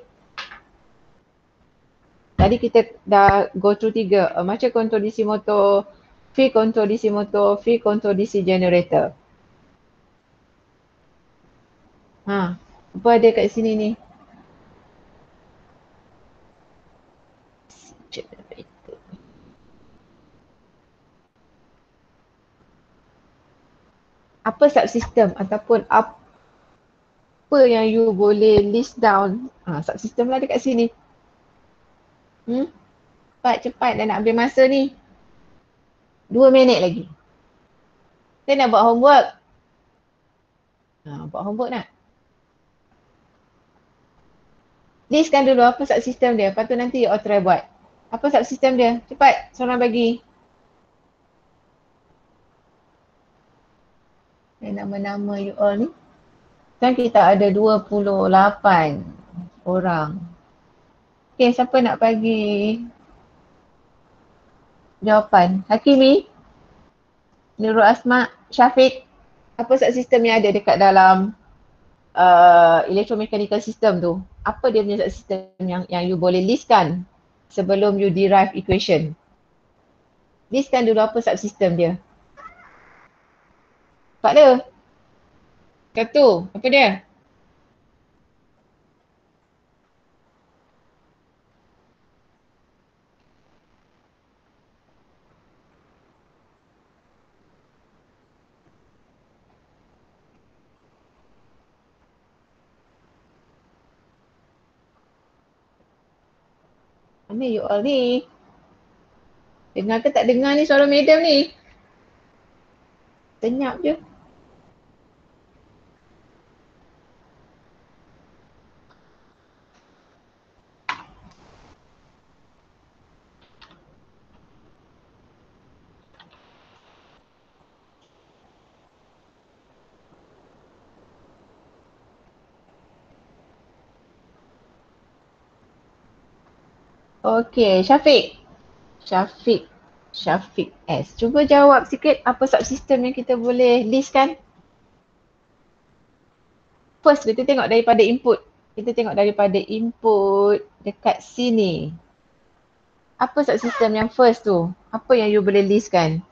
Tadi kita dah go through tiga. Uh, macam control D C motor, field control D C motor, field control D C generator. Ha, apa ada kat sini ni? Generator. Apa subsystem ataupun apa yang you boleh list down? Ha, subsystem lah dekat sini. Hmm? Cepat-cepat dah nak ambil masa ni. Dua minit lagi. Saya nak buat homework. Ha, buat homework nak. Listkan dulu apa subsystem dia. Lepas tu nanti you all try buat. Apa subsystem dia? Cepat, seorang bagi. Dan nama-nama you all ni. Kan kita ada dua puluh lapan orang. Okay, siapa nak bagi jawapan? Hakimi, Nurul Asma, Syafiq. Apa subsystem yang ada dekat dalam uh, electromechanical system tu? Apa dia punya subsystem yang yang you boleh listkan sebelum you derive equation? Listkan dulu apa subsystem dia. Tak ada. Satu, apa dia? Mana you all ni? Dengar ke tak dengar ni suara madam ni? Senyap je. Okay, Syafiq. Syafiq. Syafiq S. Cuba jawab sikit apa subsystem yang kita boleh listkan. First, kita tengok daripada input. Kita tengok daripada input dekat sini. Apa subsystem yang first tu? Apa yang you boleh listkan?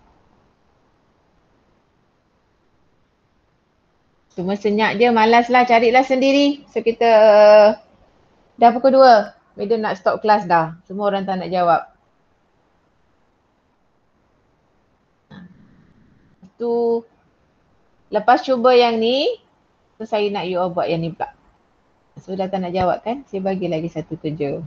Cuma senyap je, malaslah, carilah sendiri. So kita dah pukul dua. Madam nak stop kelas dah. Semua orang tak nak jawab. Tu lepas cuba yang ni, so saya nak you all buat yang ni pula. So dah tak nak jawab kan? Saya bagi lagi satu kerja.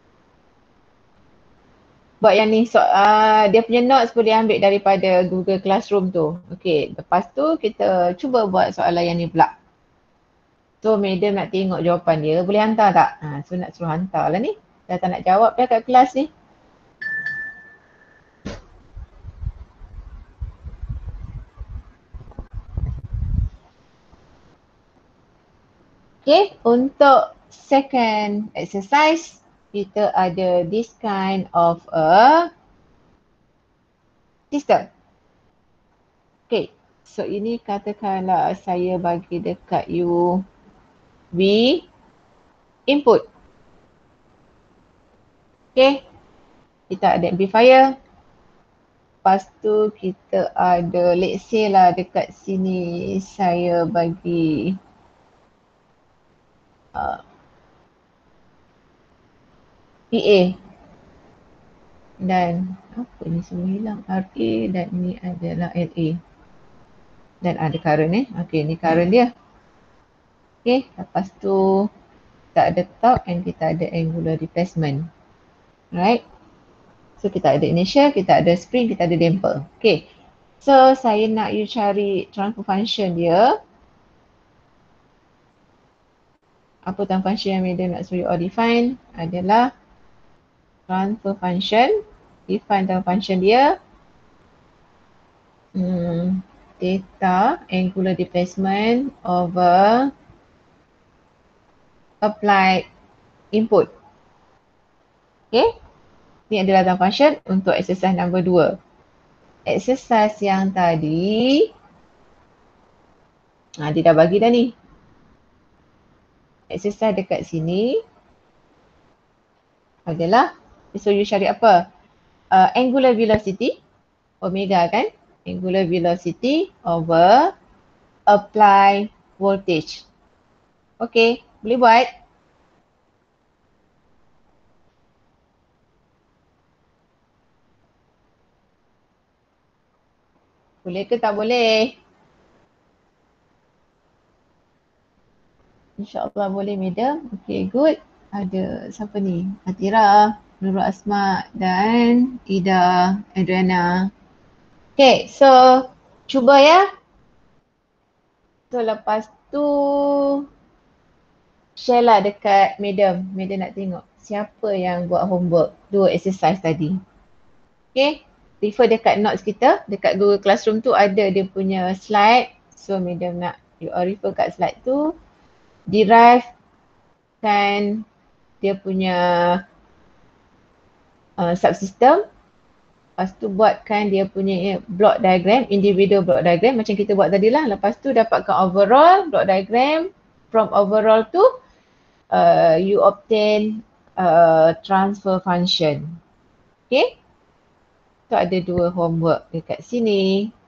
Buat yang ni, so, uh, dia punya notes boleh ambil daripada Google Classroom tu. Okay, lepas tu kita cuba buat soalan yang ni pula. So madam nak tengok jawapan dia, boleh hantar tak? Ha, so nak suruh hantar lah ni. Dah tak nak jawab dah kat kelas ni. Okay, untuk second exercise, kita ada this kind of a system. Okay, so ini katakanlah saya bagi dekat you V input. Okay, kita ada amplifier. Lepas tu kita ada, let's say lah dekat sini saya bagi uh, P A. Dan apa ni semua hilang, R A dan ni adalah L A. Dan ada current eh. Okay, ni current dia. Okay, lepas tu kita ada torque and kita ada angular displacement. Alright. So kita ada inertia, kita ada spring, kita ada damper. Okay. So saya nak you cari transfer function dia. Apa transfer function yang Madam nak suruh you all define adalah transfer function. Define transfer function dia. Hmm, theta angular displacement over applied input. Okay. Ini adalah transfer function untuk exercise number dua. Exercise yang tadi, ha, dia dah bagi dah ni. Exercise dekat sini adalah, so you cari apa? Uh, angular velocity, omega kan? Angular velocity over apply voltage. Okay, boleh buat? Boleh ke tak boleh? InsyaAllah boleh, Madam. Okay, good. Ada siapa ni? Atira, Nurul Asma dan Ida Adriana. Okay, so cuba ya. So lepas tu share lah dekat Madam. Madam nak tengok siapa yang buat homework dua exercise tadi. Okay, refer dekat notes kita. Dekat Google Classroom tu ada dia punya slide. So Madam nak you all refer kat slide tu. Derive kan dia punya uh, subsystem. Lepas tu buatkan dia punya block diagram, individual block diagram macam kita buat tadi lah. Lepas tu dapatkan overall block diagram. From overall tu uh, you obtain uh, transfer function. Okay. So ada dua homework dekat sini.